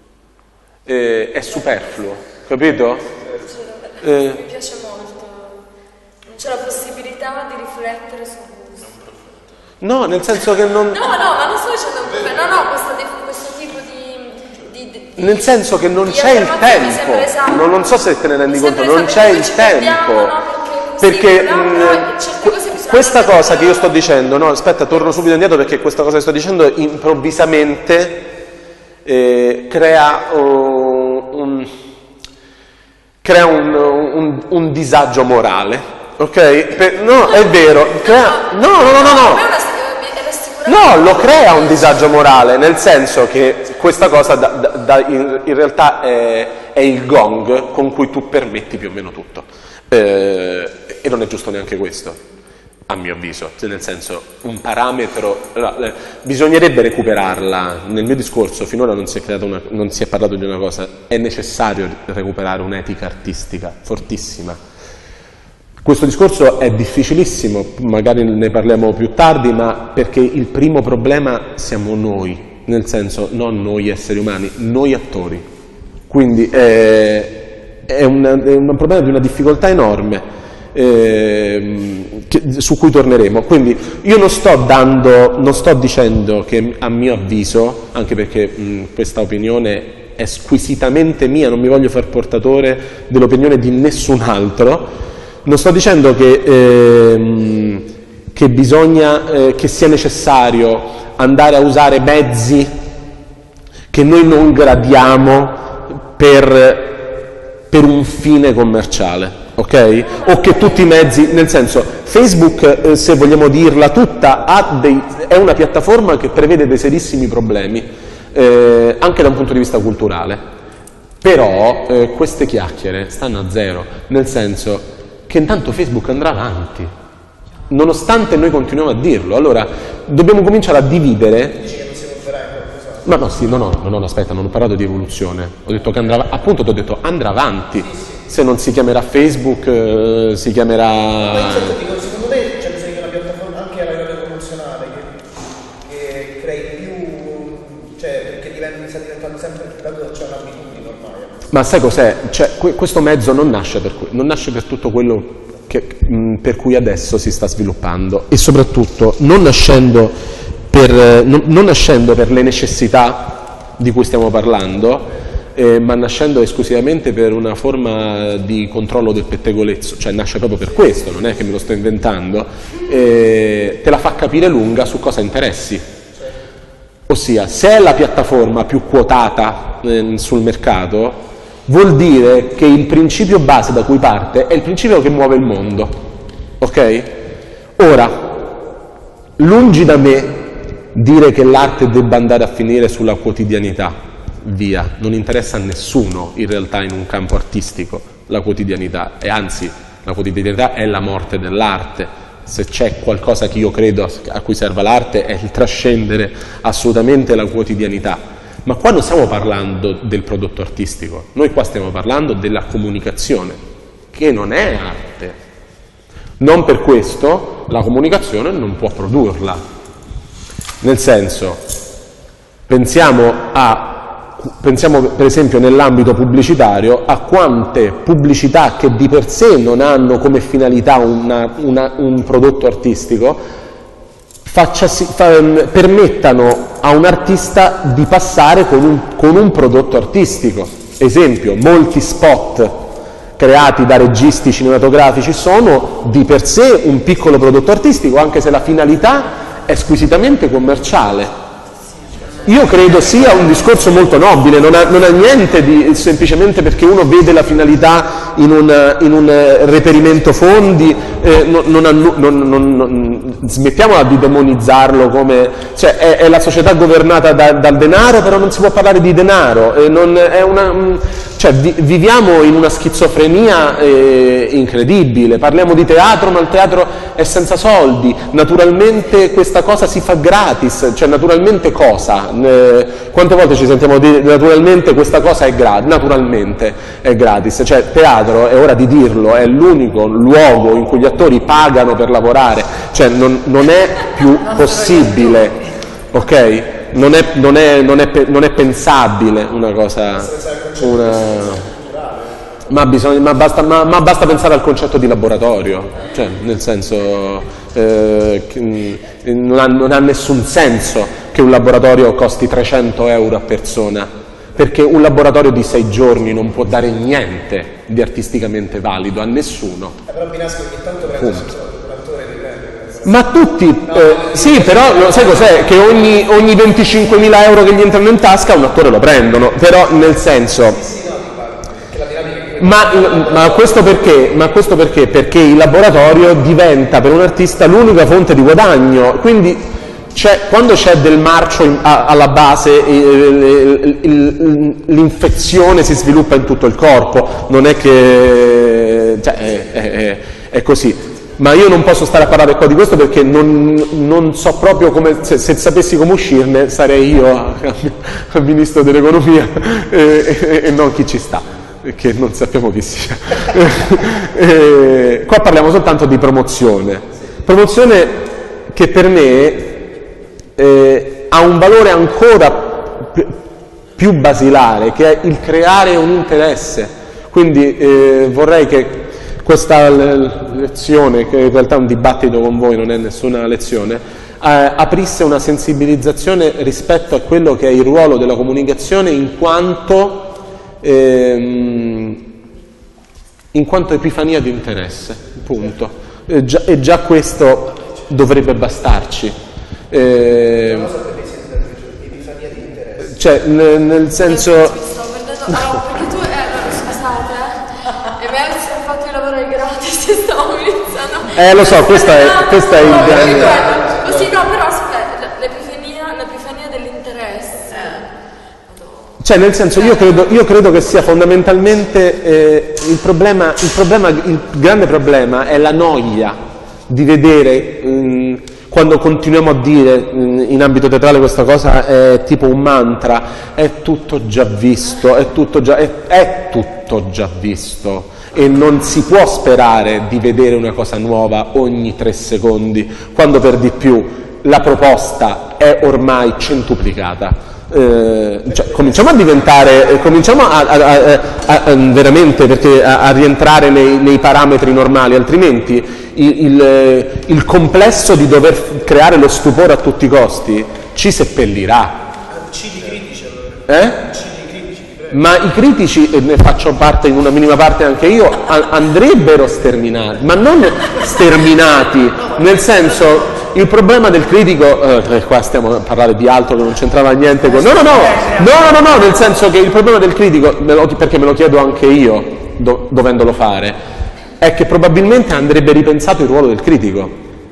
Eh, è superfluo, capito? Eh, mi piace molto. Non c'è la possibilità di riflettere sul gusto. No, nel senso che non... No, no, ma non sto dicendo un problema, no, no, questo, questo tipo di... Nel senso che non c'è il tempo, esatto. non, non so se te ne rendi conto, non c'è il tempo, no? perché, perché mh, questa cosa che io sto dicendo, no, aspetta, torno subito indietro perché questa cosa che sto dicendo improvvisamente eh, crea, uh, un, crea un, un, un disagio morale, ok? Per, no, è vero, crea, no, no, no, no, no. No, lo crea un disagio morale, nel senso che questa cosa da, da, da in, in realtà è, è il gong con cui tu permetti più o meno tutto. Eh, e non è giusto neanche questo, a mio avviso, nel senso, un parametro, allora, eh, bisognerebbe recuperarla. Nel mio discorso finora non si è creato una, non si è parlato di una cosa, è necessario recuperare un'etica artistica fortissima. Questo discorso è difficilissimo, magari ne parliamo più tardi, ma perché il primo problema siamo noi, nel senso non noi esseri umani, noi attori. Quindi è, è, una, è un problema di una difficoltà enorme eh, che, su cui torneremo. Quindi io non sto dando, non sto dicendo che a mio avviso, anche perché mh, questa opinione è squisitamente mia, non mi voglio far portatore dell'opinione di nessun altro. Non sto dicendo che, ehm, che bisogna, eh, che sia necessario andare a usare mezzi che noi non gradiamo per, per un fine commerciale, ok? O che tutti i mezzi, nel senso, Facebook, eh, se vogliamo dirla tutta, ha dei, è una piattaforma che prevede dei serissimi problemi, eh, anche da un punto di vista culturale. Però eh, queste chiacchiere stanno a zero, nel senso che intanto Facebook andrà avanti, nonostante noi continuiamo a dirlo. Allora, dobbiamo cominciare a dividere. Dici che non si evolverà in qualcosa? Ma no, sì, no, no, no, no, aspetta, non ho parlato di evoluzione. Ho detto che andrà, appunto ti ho detto andrà avanti. Sì, sì. Se non si chiamerà Facebook, eh, si chiamerà... Ma in certo dico, secondo me c'è bisogno di una piattaforma anche a livello promozionale che, che crei più, cioè che diventi, sta diventando sempre più, dato c'è un'abitudine ormai. Ma sai cos'è? Cioè, questo mezzo non nasce per, non nasce per tutto quello che, mh, per cui adesso si sta sviluppando, e soprattutto non nascendo per, non, non nascendo per le necessità di cui stiamo parlando, eh, ma nascendo esclusivamente per una forma di controllo del pettegolezzo, cioè nasce proprio per questo, non è che me lo sto inventando, eh, te la fa capire lunga su cosa interessi. Ossia, se è la piattaforma più quotata eh, sul mercato, vuol dire che il principio base da cui parte è il principio che muove il mondo, ok? Ora, lungi da me dire che l'arte debba andare a finire sulla quotidianità, via, non interessa a nessuno in realtà in un campo artistico la quotidianità, e anzi la quotidianità è la morte dell'arte. Se c'è qualcosa che io credo a cui serva l'arte è il trascendere assolutamente la quotidianità. Ma qua non stiamo parlando del prodotto artistico, noi qua stiamo parlando della comunicazione, che non è arte. Non per questo la comunicazione non può produrla. Nel senso, pensiamo, a, pensiamo per esempio nell'ambito pubblicitario a quante pubblicità che di per sé non hanno come finalità una, una, un prodotto artistico Faccia, fa, permettano a un artista di passare con un, con un prodotto artistico. Esempio, molti spot creati da registi cinematografici sono di per sé un piccolo prodotto artistico, anche se la finalità è squisitamente commerciale. Io credo sia un discorso molto nobile, non ha, non ha niente di, semplicemente perché uno vede la finalità in un, in un reperimento fondi, eh, non, non, non, non, non, smettiamola di demonizzarlo come, cioè è, è la società governata da, dal denaro, però non si può parlare di denaro, eh, non, è una, cioè vi, viviamo in una schizofrenia eh, incredibile, parliamo di teatro ma il teatro è senza soldi, naturalmente questa cosa si fa gratis, cioè naturalmente cosa? Eh, quante volte ci sentiamo dire naturalmente questa cosa è gratis, naturalmente è gratis, cioè teatro, è ora di dirlo, è l'unico luogo in cui gli attori pagano per lavorare, cioè non, non è più possibile, ok? Non è, non è, non è, non è pensabile una cosa, una... Ma, bisogna, ma, basta, ma, ma basta pensare al concetto di laboratorio, cioè nel senso eh, non, ha, non ha nessun senso che un laboratorio costi trecento euro a persona, perché un laboratorio di sei giorni non può dare niente di artisticamente valido a nessuno. Eh, però Pinasco ogni tanto prende l'attore di prendere. Ma tutti, eh, sì, però sai cos'è? Che ogni, ogni venticinquemila euro che gli entrano in tasca un attore lo prendono, però nel senso... Sì, sì, no, che la dinamica... Ma, ma, questo perché? ma questo perché? Perché il laboratorio diventa per un artista l'unica fonte di guadagno, quindi quando c'è del marcio in, a, alla base, l'infezione si sviluppa in tutto il corpo, non è che cioè, è, è, è così. Ma io non posso stare a parlare qua di questo perché non, non so proprio come, se, se sapessi come uscirne sarei io al Ministro dell'Economia e, e, e non chi ci sta, che non sappiamo chi sia. E, qua parliamo soltanto di promozione, promozione che per me eh, ha un valore ancora p- più basilare, che è il creare un interesse. Quindi eh, vorrei che questa lezione, che in realtà è un dibattito con voi, non è nessuna lezione, eh, aprisse una sensibilizzazione rispetto a quello che è il ruolo della comunicazione in quanto, ehm, in quanto epifania di interesse, punto. E già, e già questo dovrebbe bastarci. Eh, epifania di interesse. Cioè, nel, nel senso... No, perché tu, eh, scusate, eh, e me ho fatto il lavoro ai gratis e stavo iniziando. Eh, lo so, questo è, questo è il no, grande... Così no, però aspetta, l'epifania, l'epifania dell'interesse. Cioè, nel senso, io credo, io credo che sia fondamentalmente eh, il problema, il problema, il grande problema è la noia di vedere, mh, quando continuiamo a dire mh, in ambito teatrale questa cosa è tipo un mantra, è tutto già visto, è tutto già, è, è tutto già visto e non si può sperare di vedere una cosa nuova ogni tre secondi, quando per di più la proposta è ormai centuplicata. Eh, cioè, cominciamo a diventare, eh, cominciamo a, a, a, a, a veramente perché a, a rientrare nei, nei parametri normali, altrimenti il, il, il complesso di dover creare lo stupore a tutti i costi ci seppellirà. C di critici allora. Eh? C di critici, Ma i critici, e ne faccio parte in una minima parte anche io, a, andrebbero sterminati, ma non sterminati, nel senso. Il problema del critico, eh, qua stiamo a parlare di altro che non c'entrava niente con... No, no, no, no, no, no, nel senso che il problema del critico, me lo, perché me lo chiedo anche io, do, dovendolo fare, è che probabilmente andrebbe ripensato il ruolo del critico.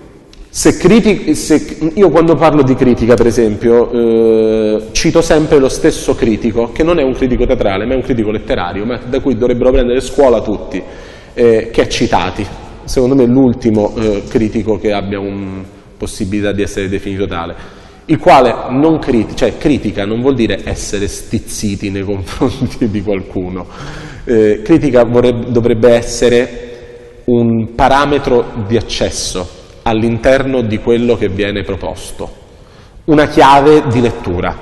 Se critico, se, io quando parlo di critica, per esempio, eh, cito sempre lo stesso critico, che non è un critico teatrale, ma è un critico letterario, ma da cui dovrebbero prendere scuola tutti, eh, che è Citati. Secondo me è l'ultimo eh, critico che abbia un... possibilità di essere definito tale, il quale non critica, cioè critica non vuol dire essere stizziti nei confronti di qualcuno, eh, critica vorrebbe, dovrebbe essere un parametro di accesso all'interno di quello che viene proposto, una chiave di lettura,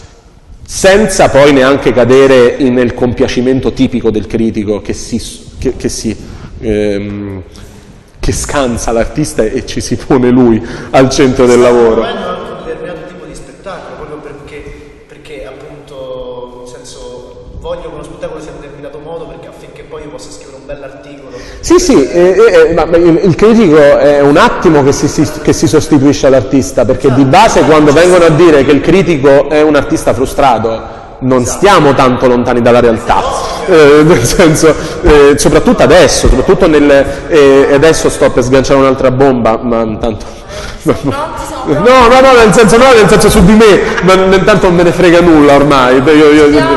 senza poi neanche cadere nel compiacimento tipico del critico che si, che, che si ehm, che scansa l'artista e ci si pone lui al centro del lavoro. Hanno anche un determinato tipo di spettacolo, proprio perché, perché appunto, nel senso, voglio che uno spettacolo sia in un determinato modo perché affinché poi io possa scrivere un bell'articolo. Sì, sì, eh, eh, ma il, il critico è un attimo che si, si, che si sostituisce all'artista, perché esatto, di base quando vengono a dire che il critico è un artista frustrato, non esatto, stiamo tanto lontani dalla realtà, eh, nel senso, eh, soprattutto adesso, soprattutto nel, eh, adesso sto per sganciare un'altra bomba, ma intanto no, no, no, no, nel senso no, nel senso su di me, ma intanto non me ne frega nulla ormai, io, io, io,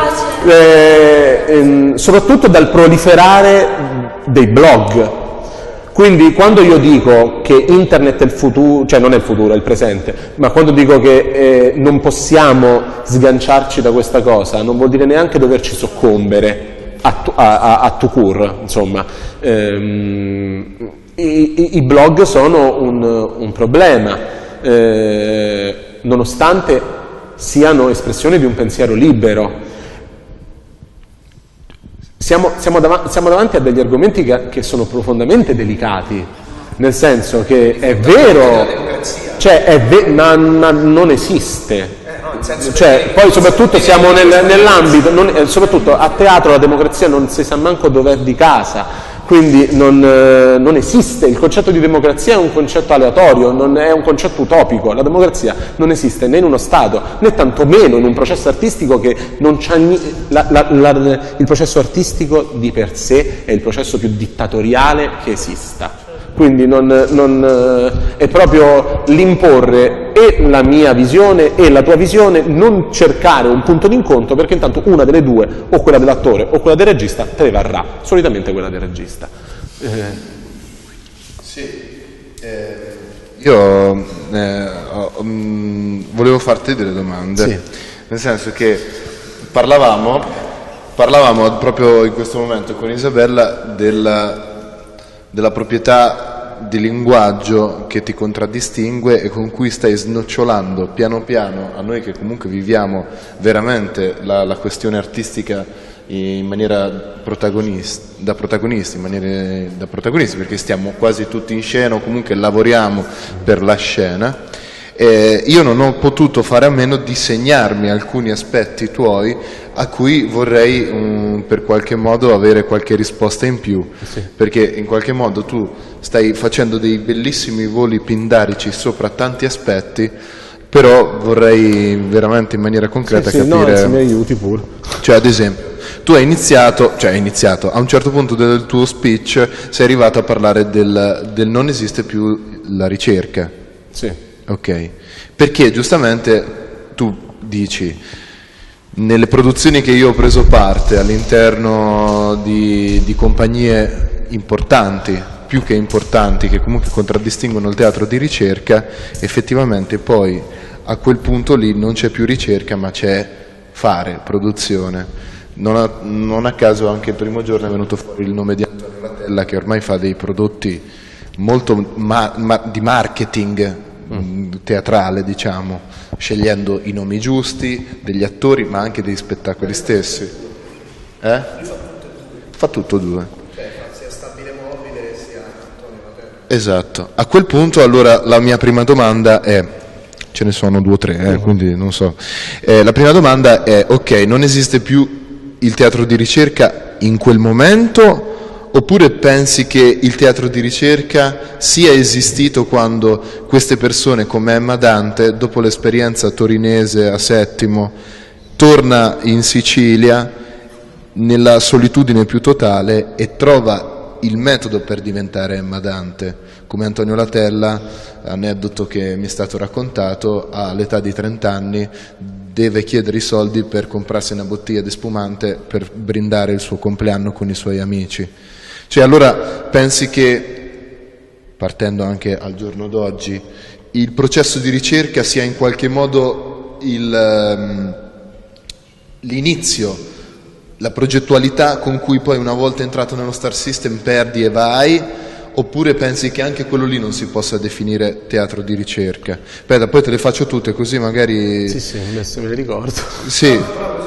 eh, eh, soprattutto dal proliferare dei blog. Quindi quando io dico che internet è il futuro, cioè non è il futuro, è il presente, ma quando dico che eh, non possiamo sganciarci da questa cosa, non vuol dire neanche doverci soccombere a, a, a, a tout court, insomma. Ehm, i, i blog sono un, un problema, eh, nonostante siano espressione di un pensiero libero. Siamo, siamo, davanti, siamo davanti a degli argomenti che, che sono profondamente delicati, nel senso che è vero, cioè è ve- ma, ma non esiste, cioè, poi soprattutto siamo nel, nell'ambito, non, eh, soprattutto a teatro la democrazia non si sa manco dov'è di casa, quindi non, eh, non esiste, il concetto di democrazia è un concetto aleatorio, non è un concetto utopico, la democrazia non esiste né in uno Stato, né tantomeno in un processo artistico che non c'ha ni- la, la, la, il processo artistico di per sé è il processo più dittatoriale che esista, quindi non, non, è proprio l'imporre e la mia visione e la tua visione, non cercare un punto d'incontro, perché intanto una delle due, o quella dell'attore o quella del regista, te ne varrà, solitamente quella del regista. Eh. Sì, eh, io eh, ho, um, volevo farti delle domande, sì. Nel senso che parlavamo, parlavamo proprio in questo momento con Isabella della, della proprietà di linguaggio che ti contraddistingue e con cui stai snocciolando piano piano, a noi che comunque viviamo veramente la, la questione artistica in maniera protagonista, da protagonisti, in maniera, da protagonisti, perché stiamo quasi tutti in scena o comunque lavoriamo per la scena. Eh, io non ho potuto fare a meno di segnarmi alcuni aspetti tuoi a cui vorrei um, per qualche modo avere qualche risposta in più, sì. Perché in qualche modo tu stai facendo dei bellissimi voli pindarici sopra tanti aspetti, però vorrei veramente in maniera concreta sì, sì, capire. No, se mi aiuti pure. Cioè, ad esempio, tu hai iniziato, cioè hai iniziato, a un certo punto del tuo speech sei arrivato a parlare del, del non esiste più la ricerca. Sì. Ok, perché giustamente tu dici, nelle produzioni che io ho preso parte all'interno di, di compagnie importanti, più che importanti, che comunque contraddistinguono il teatro di ricerca, effettivamente poi a quel punto lì non c'è più ricerca ma c'è fare, produzione. Non a, non a caso anche il primo giorno è venuto fuori il nome di Antonio Latella, che ormai fa dei prodotti molto ma, ma, di marketing teatrale, diciamo, scegliendo i nomi giusti degli attori ma anche degli spettacoli stessi. Eh? Fa tutto due. Cioè, sia Stabile Mobile sia Antonio Latella. Esatto. A quel punto allora la mia prima domanda è, ce ne sono due o tre, eh, quindi non so. Eh, la prima domanda è, ok, non esiste più il teatro di ricerca in quel momento? Oppure pensi che il teatro di ricerca sia esistito quando queste persone come Emma Dante, dopo l'esperienza torinese a Settimo, torna in Sicilia nella solitudine più totale e trova il metodo per diventare Emma Dante? Come Antonio Latella, aneddoto che mi è stato raccontato, all'età di trenta anni deve chiedere i soldi per comprarsi una bottiglia di spumante per brindare il suo compleanno con i suoi amici. Cioè, allora pensi che, partendo anche al giorno d'oggi, il processo di ricerca sia in qualche modo il, l'inizio, la progettualità con cui poi una volta entrato nello Star System perdi e vai, oppure pensi che anche quello lì non si possa definire teatro di ricerca? Aspetta, poi te le faccio tutte così magari... Sì, sì, adesso me le ricordo. Sì.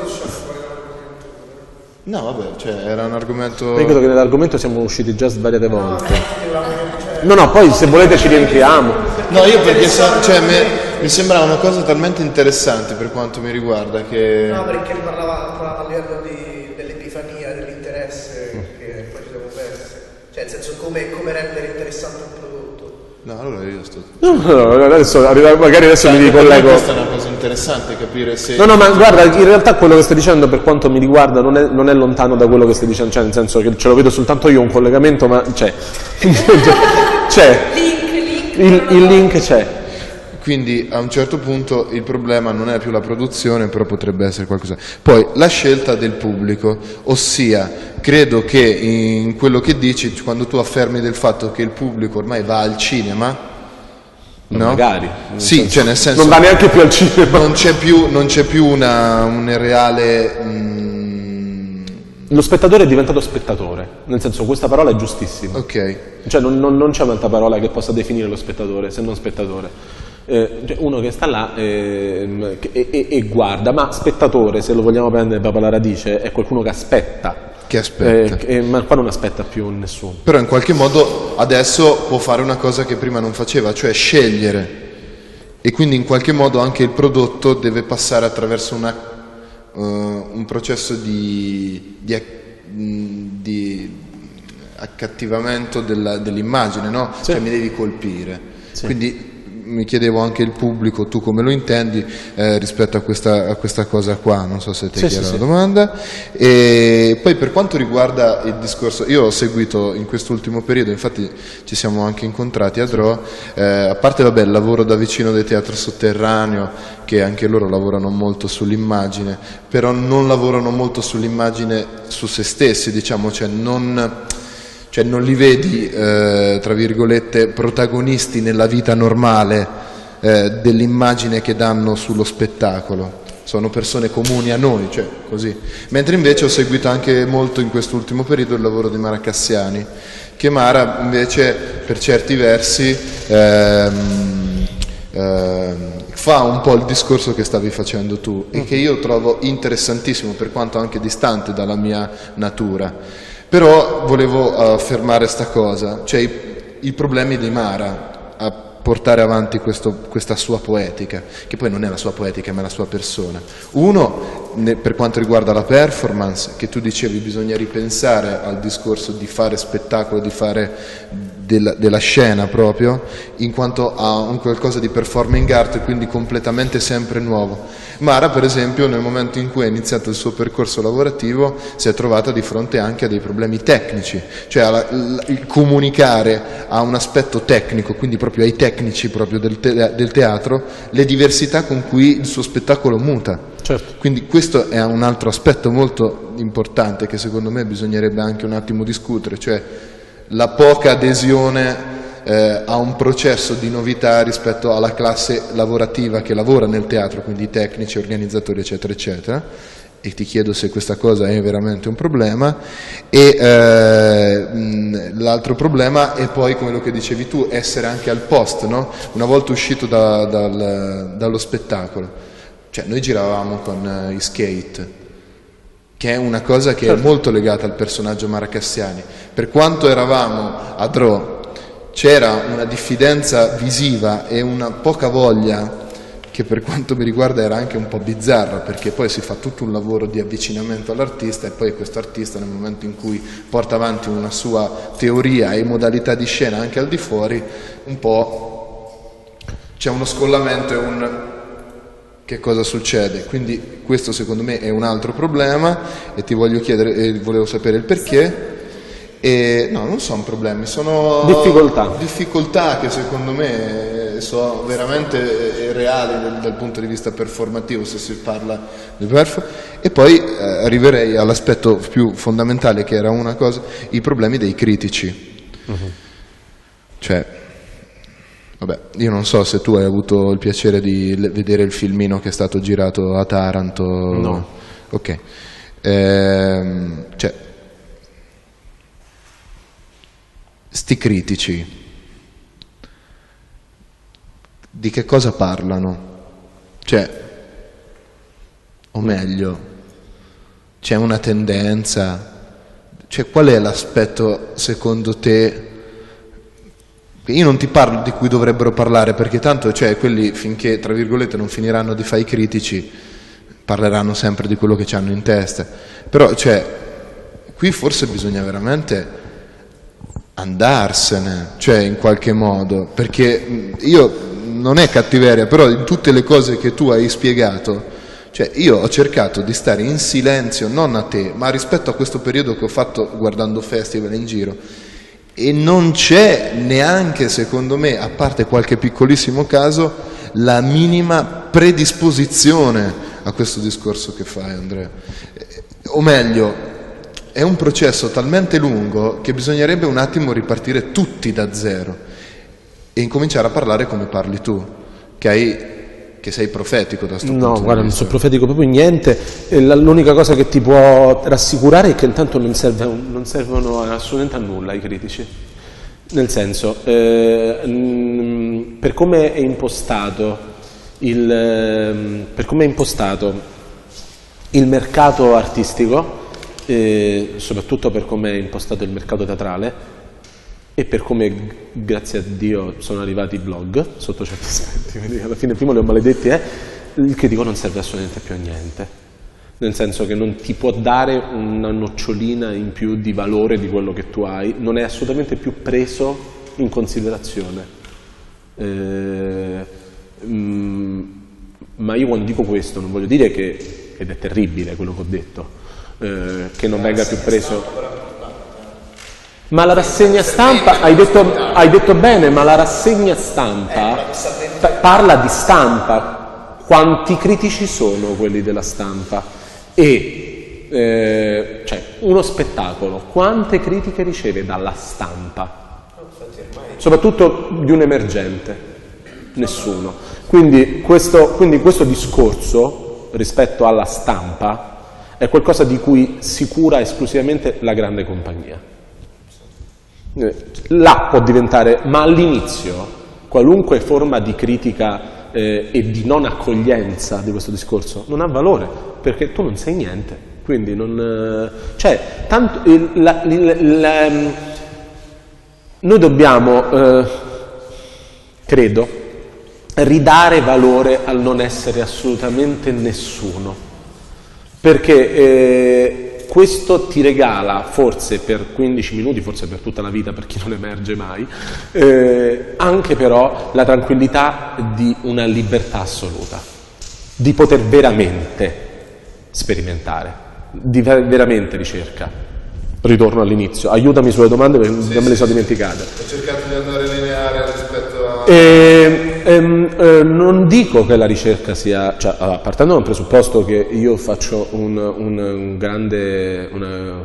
No, vabbè, cioè era un argomento... Io credo che nell'argomento siamo usciti già svariate volte. No, no, poi se volete ci rientriamo. No, io perché so, cioè, me, mi sembrava una cosa talmente interessante per quanto mi riguarda che... No, perché parlava a livello di, dell'epifania, dell'interesse, che poi ci siamo persi. Cioè, nel senso, come, come rendere interessante un prodotto. No, allora io sto... No, no, adesso, magari adesso mi ricollego. Questa è una cosa interessante, capire se... No, no, ma guarda, in realtà quello che stai dicendo per quanto mi riguarda non è, non è lontano da quello che stai dicendo, cioè nel senso che ce lo vedo soltanto io un collegamento, ma c'è. C'è. Il, il link c'è. Quindi a un certo punto il problema non è più la produzione, però potrebbe essere qualcosa. Poi la scelta del pubblico, ossia credo che in quello che dici, quando tu affermi del fatto che il pubblico ormai va al cinema, no? Magari. Sì, senso, cioè nel senso... Non va neanche più al cinema. Non c'è più, non c'è più una, un reale... Mm... Lo spettatore è diventato spettatore, nel senso questa parola è giustissima. Ok. Cioè non, non, non c'è un'altra parola che possa definire lo spettatore, se non spettatore. Eh, cioè uno che sta là eh, e, e, e guarda, ma spettatore, se lo vogliamo prendere proprio alla radice, è qualcuno che aspetta. Che aspetta. Eh, eh, ma qua non aspetta più nessuno. Però in qualche modo adesso può fare una cosa che prima non faceva, cioè scegliere. E quindi in qualche modo anche il prodotto deve passare attraverso una, uh, un processo di, di, di accattivamento della, dell'immagine, no? Sì. Cioè mi devi colpire. Sì. Quindi mi chiedevo anche il pubblico, tu come lo intendi eh, rispetto a questa, a questa cosa qua, non so se ti è sì, chiara sì, la sì. domanda. E poi per quanto riguarda il discorso, io ho seguito in quest'ultimo periodo, infatti ci siamo anche incontrati a Dro, eh, a parte vabbè, il lavoro da vicino del teatro sotterraneo, che anche loro lavorano molto sull'immagine, però non lavorano molto sull'immagine su se stessi, diciamo, cioè non... Cioè non li vedi, eh, tra virgolette, protagonisti nella vita normale eh, dell'immagine che danno sullo spettacolo. Sono persone comuni a noi, cioè così. Mentre invece ho seguito anche molto in quest'ultimo periodo il lavoro di Mara Cassiani, che Mara invece per certi versi ehm, ehm, fa un po' il discorso che stavi facendo tu e che io trovo interessantissimo, per quanto anche distante dalla mia natura. Però volevo affermare sta cosa, cioè i, i problemi di Mara a portare avanti questo, questa sua poetica, che poi non è la sua poetica ma è la sua persona. Uno, ne, per quanto riguarda la performance, che tu dicevi bisogna ripensare al discorso di fare spettacolo, di fare della, della scena proprio, in quanto a un qualcosa di performing art, quindi completamente sempre nuovo. Mara, per esempio, nel momento in cui ha iniziato il suo percorso lavorativo si è trovata di fronte anche a dei problemi tecnici, cioè alla, il comunicare a un aspetto tecnico, quindi proprio ai tecnici proprio del, te, del teatro, le diversità con cui il suo spettacolo muta. Certo. Quindi questo è un altro aspetto molto importante che secondo me bisognerebbe anche un attimo discutere, cioè la poca adesione Eh, a un processo di novità rispetto alla classe lavorativa che lavora nel teatro, quindi tecnici, organizzatori eccetera eccetera, e ti chiedo se questa cosa è veramente un problema. E eh, l'altro problema è poi, come lo che dicevi tu, essere anche al post, no? Una volta uscito da, dal, dallo spettacolo, cioè noi giravamo con uh, i skate, che è una cosa che è molto legata al personaggio Mara Cassiani. Per quanto eravamo a Dro, c'era una diffidenza visiva e una poca voglia che per quanto mi riguarda era anche un po' bizzarra, perché poi si fa tutto un lavoro di avvicinamento all'artista e poi questo artista nel momento in cui porta avanti una sua teoria e modalità di scena anche al di fuori, un po' c'è uno scollamento e un che cosa succede. Quindi questo secondo me è un altro problema e ti voglio chiedere, e volevo sapere il perché. E, no, non sono problemi, sono difficoltà, difficoltà che secondo me sono veramente reali dal, dal punto di vista performativo, se si parla di perf. E poi eh, arriverei all'aspetto più fondamentale, che era una cosa, i problemi dei critici. Uh-huh. Cioè, vabbè, io non so se tu hai avuto il piacere di vedere il filmino che è stato girato a Taranto. No. Ok. Ehm, cioè, sti critici di che cosa parlano? Cioè, o meglio, c'è una tendenza, cioè qual è l'aspetto secondo te? Io non ti parlo di cui dovrebbero parlare, perché tanto, cioè, quelli finché tra virgolette non finiranno di fare i critici parleranno sempre di quello che hanno in testa, però cioè qui forse bisogna veramente andarsene, cioè in qualche modo, perché io, non è cattiveria, però in tutte le cose che tu hai spiegato, cioè io ho cercato di stare in silenzio, non a te, ma rispetto a questo periodo che ho fatto guardando festival in giro, e non c'è neanche, secondo me, a parte qualche piccolissimo caso, la minima predisposizione a questo discorso che fai, Andrea. O meglio, è un processo talmente lungo che bisognerebbe un attimo ripartire tutti da zero e incominciare a parlare come parli tu, che, hai, che sei profetico da questo punto No, di guarda, non vista. sono profetico proprio niente. E la- L'unica cosa che ti può rassicurare è che intanto non, serve, non servono assolutamente a nulla i critici. Nel senso, eh, mh, per come è impostato il, ehm, per come è impostato il mercato artistico, eh, soprattutto per come è impostato il mercato teatrale e per come, grazie a Dio, sono arrivati i blog sotto certi aspetti, quindi alla fine prima li ho maledetti, eh, il critico non serve assolutamente più a niente, nel senso che non ti può dare una nocciolina in più di valore di quello che tu hai, non è assolutamente più preso in considerazione. Eh, mh, ma io quando dico questo non voglio dire che, ed è terribile quello che ho detto, eh, che non venga più preso... Ma la rassegna stampa, hai detto, hai detto bene, ma la rassegna stampa parla di stampa. Quanti critici sono quelli della stampa? E, eh, cioè, uno spettacolo, quante critiche riceve dalla stampa? Soprattutto di un emergente? Nessuno. Quindi questo, quindi questo discorso rispetto alla stampa è qualcosa di cui si cura esclusivamente la grande compagnia. Là può diventare, ma all'inizio qualunque forma di critica eh, e di non accoglienza di questo discorso non ha valore, perché tu non sai niente, quindi non... Eh, cioè, tanto, il, la, il, la, noi dobbiamo, eh, credo, ridare valore al non essere assolutamente nessuno, perché eh, questo ti regala, forse per quindici minuti, forse per tutta la vita per chi non emerge mai, eh, anche però la tranquillità di una libertà assoluta, di poter veramente sperimentare, di veramente ricerca. Ritorno all'inizio, aiutami sulle domande perché sì, non me le so dimenticate. Ho cercato di andare lineare rispetto a... E, ehm, eh, non dico che la ricerca sia, cioè, allora, partendo da un presupposto che io faccio un, un, un grande, una,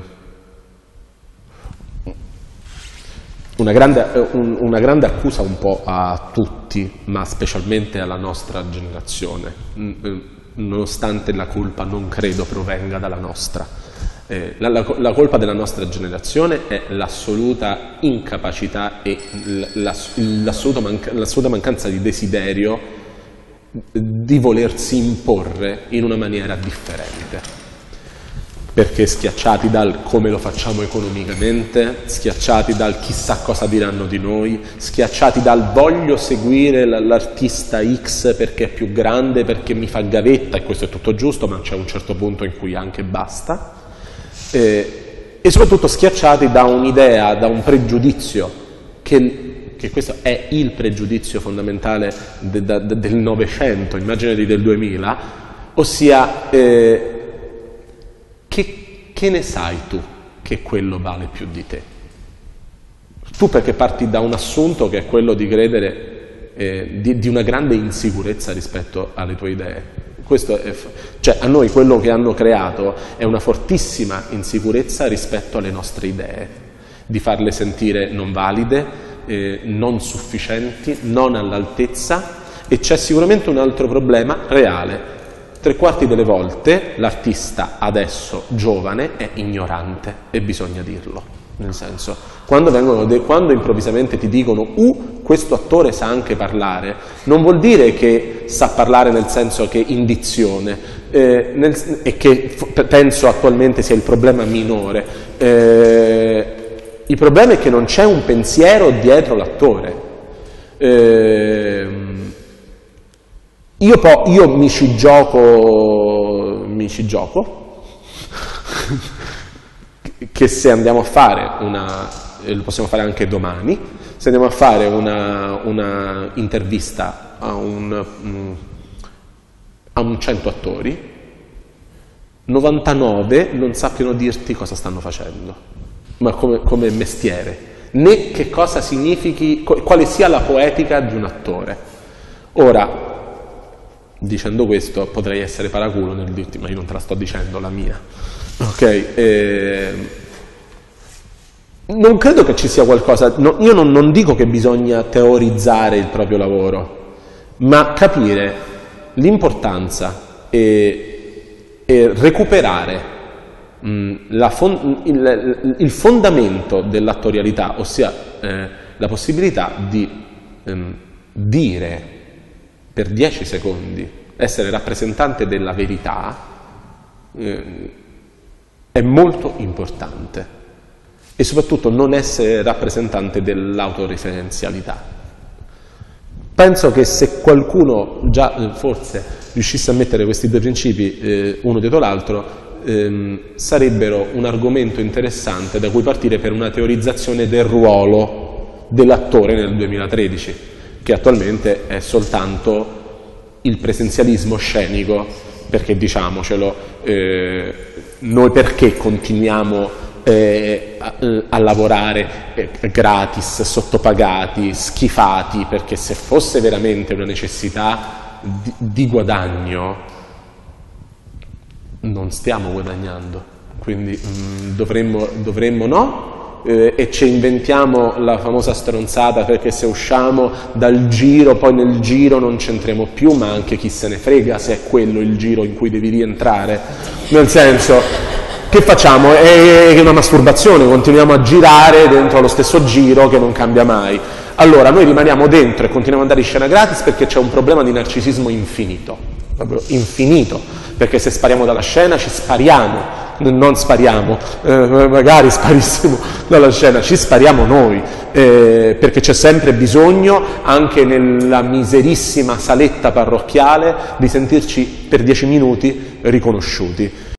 una, grande, un, una grande accusa un po' a tutti, ma specialmente alla nostra generazione, nonostante la colpa non credo provenga dalla nostra. Eh, la, la, la colpa della nostra generazione è l'assoluta incapacità e l'assoluta manca, l'assoluta mancanza di desiderio di volersi imporre in una maniera differente, perché schiacciati dal come lo facciamo economicamente, schiacciati dal chissà cosa diranno di noi, schiacciati dal voglio seguire l'artista X perché è più grande, perché mi fa gavetta, e questo è tutto giusto, ma c'è un certo punto in cui anche basta. Eh, e soprattutto schiacciati da un'idea, da un pregiudizio, che, che questo è il pregiudizio fondamentale de, de, de, del Novecento, immaginati del duemila, ossia eh, che, che ne sai tu che quello vale più di te? Tu perché parti da un assunto che è quello di credere eh, di, di una grande insicurezza rispetto alle tue idee. Questo è, cioè, a noi quello che hanno creato è una fortissima insicurezza rispetto alle nostre idee, di farle sentire non valide, eh, non sufficienti, non all'altezza, e c'è sicuramente un altro problema reale. Tre quarti delle volte l'artista adesso giovane è ignorante, e bisogna dirlo. Nel senso, quando, vengono de- quando improvvisamente ti dicono uh, questo attore sa anche parlare, non vuol dire che sa parlare nel senso che indizione, eh, nel, e che f- penso attualmente sia il problema minore. Eh, il problema è che non c'è un pensiero dietro l'attore. Eh, io, po- io mi ci gioco, mi ci gioco che se andiamo a fare una, lo possiamo fare anche domani, se andiamo a fare una, una intervista a un, a un cento attori, novantanove non sappiano dirti cosa stanno facendo, ma come, come mestiere, né che cosa significhi, quale sia la poetica di un attore. Ora, dicendo questo, potrei essere paraculo nel dirti, ma io non te la sto dicendo, la mia. Ok, eh, non credo che ci sia qualcosa, no, io non, non dico che bisogna teorizzare il proprio lavoro, ma capire l'importanza e, e recuperare mh, la fon, il, il fondamento dell'attorialità, ossia eh, la possibilità di ehm, dire per dieci secondi, essere rappresentante della verità, eh, è molto importante, e soprattutto non essere rappresentante dell'autoreferenzialità. Penso che se qualcuno già eh, forse riuscisse a mettere questi due principi eh, uno dietro l'altro, ehm, sarebbero un argomento interessante da cui partire per una teorizzazione del ruolo dell'attore nel duemilatredici. che attualmente è soltanto il presenzialismo scenico, perché diciamocelo, eh, noi perché continuiamo eh, a, a lavorare eh, gratis, sottopagati, schifati, perché se fosse veramente una necessità di, di guadagno non stiamo guadagnando, quindi mh, dovremmo, dovremmo no? Eh, e ci inventiamo la famosa stronzata perché se usciamo dal giro poi nel giro non c'entriamo più, ma anche chi se ne frega se è quello il giro in cui devi rientrare, nel senso, che facciamo? È una masturbazione, continuiamo a girare dentro lo stesso giro che non cambia mai. Allora noi rimaniamo dentro e continuiamo ad andare in scena gratis perché c'è un problema di narcisismo infinito, proprio infinito, perché se spariamo dalla scena ci spariamo, non spariamo, eh, magari sparissimo dalla scena, ci spariamo noi, eh, perché c'è sempre bisogno, anche nella miserissima saletta parrocchiale, di sentirci per dieci minuti riconosciuti.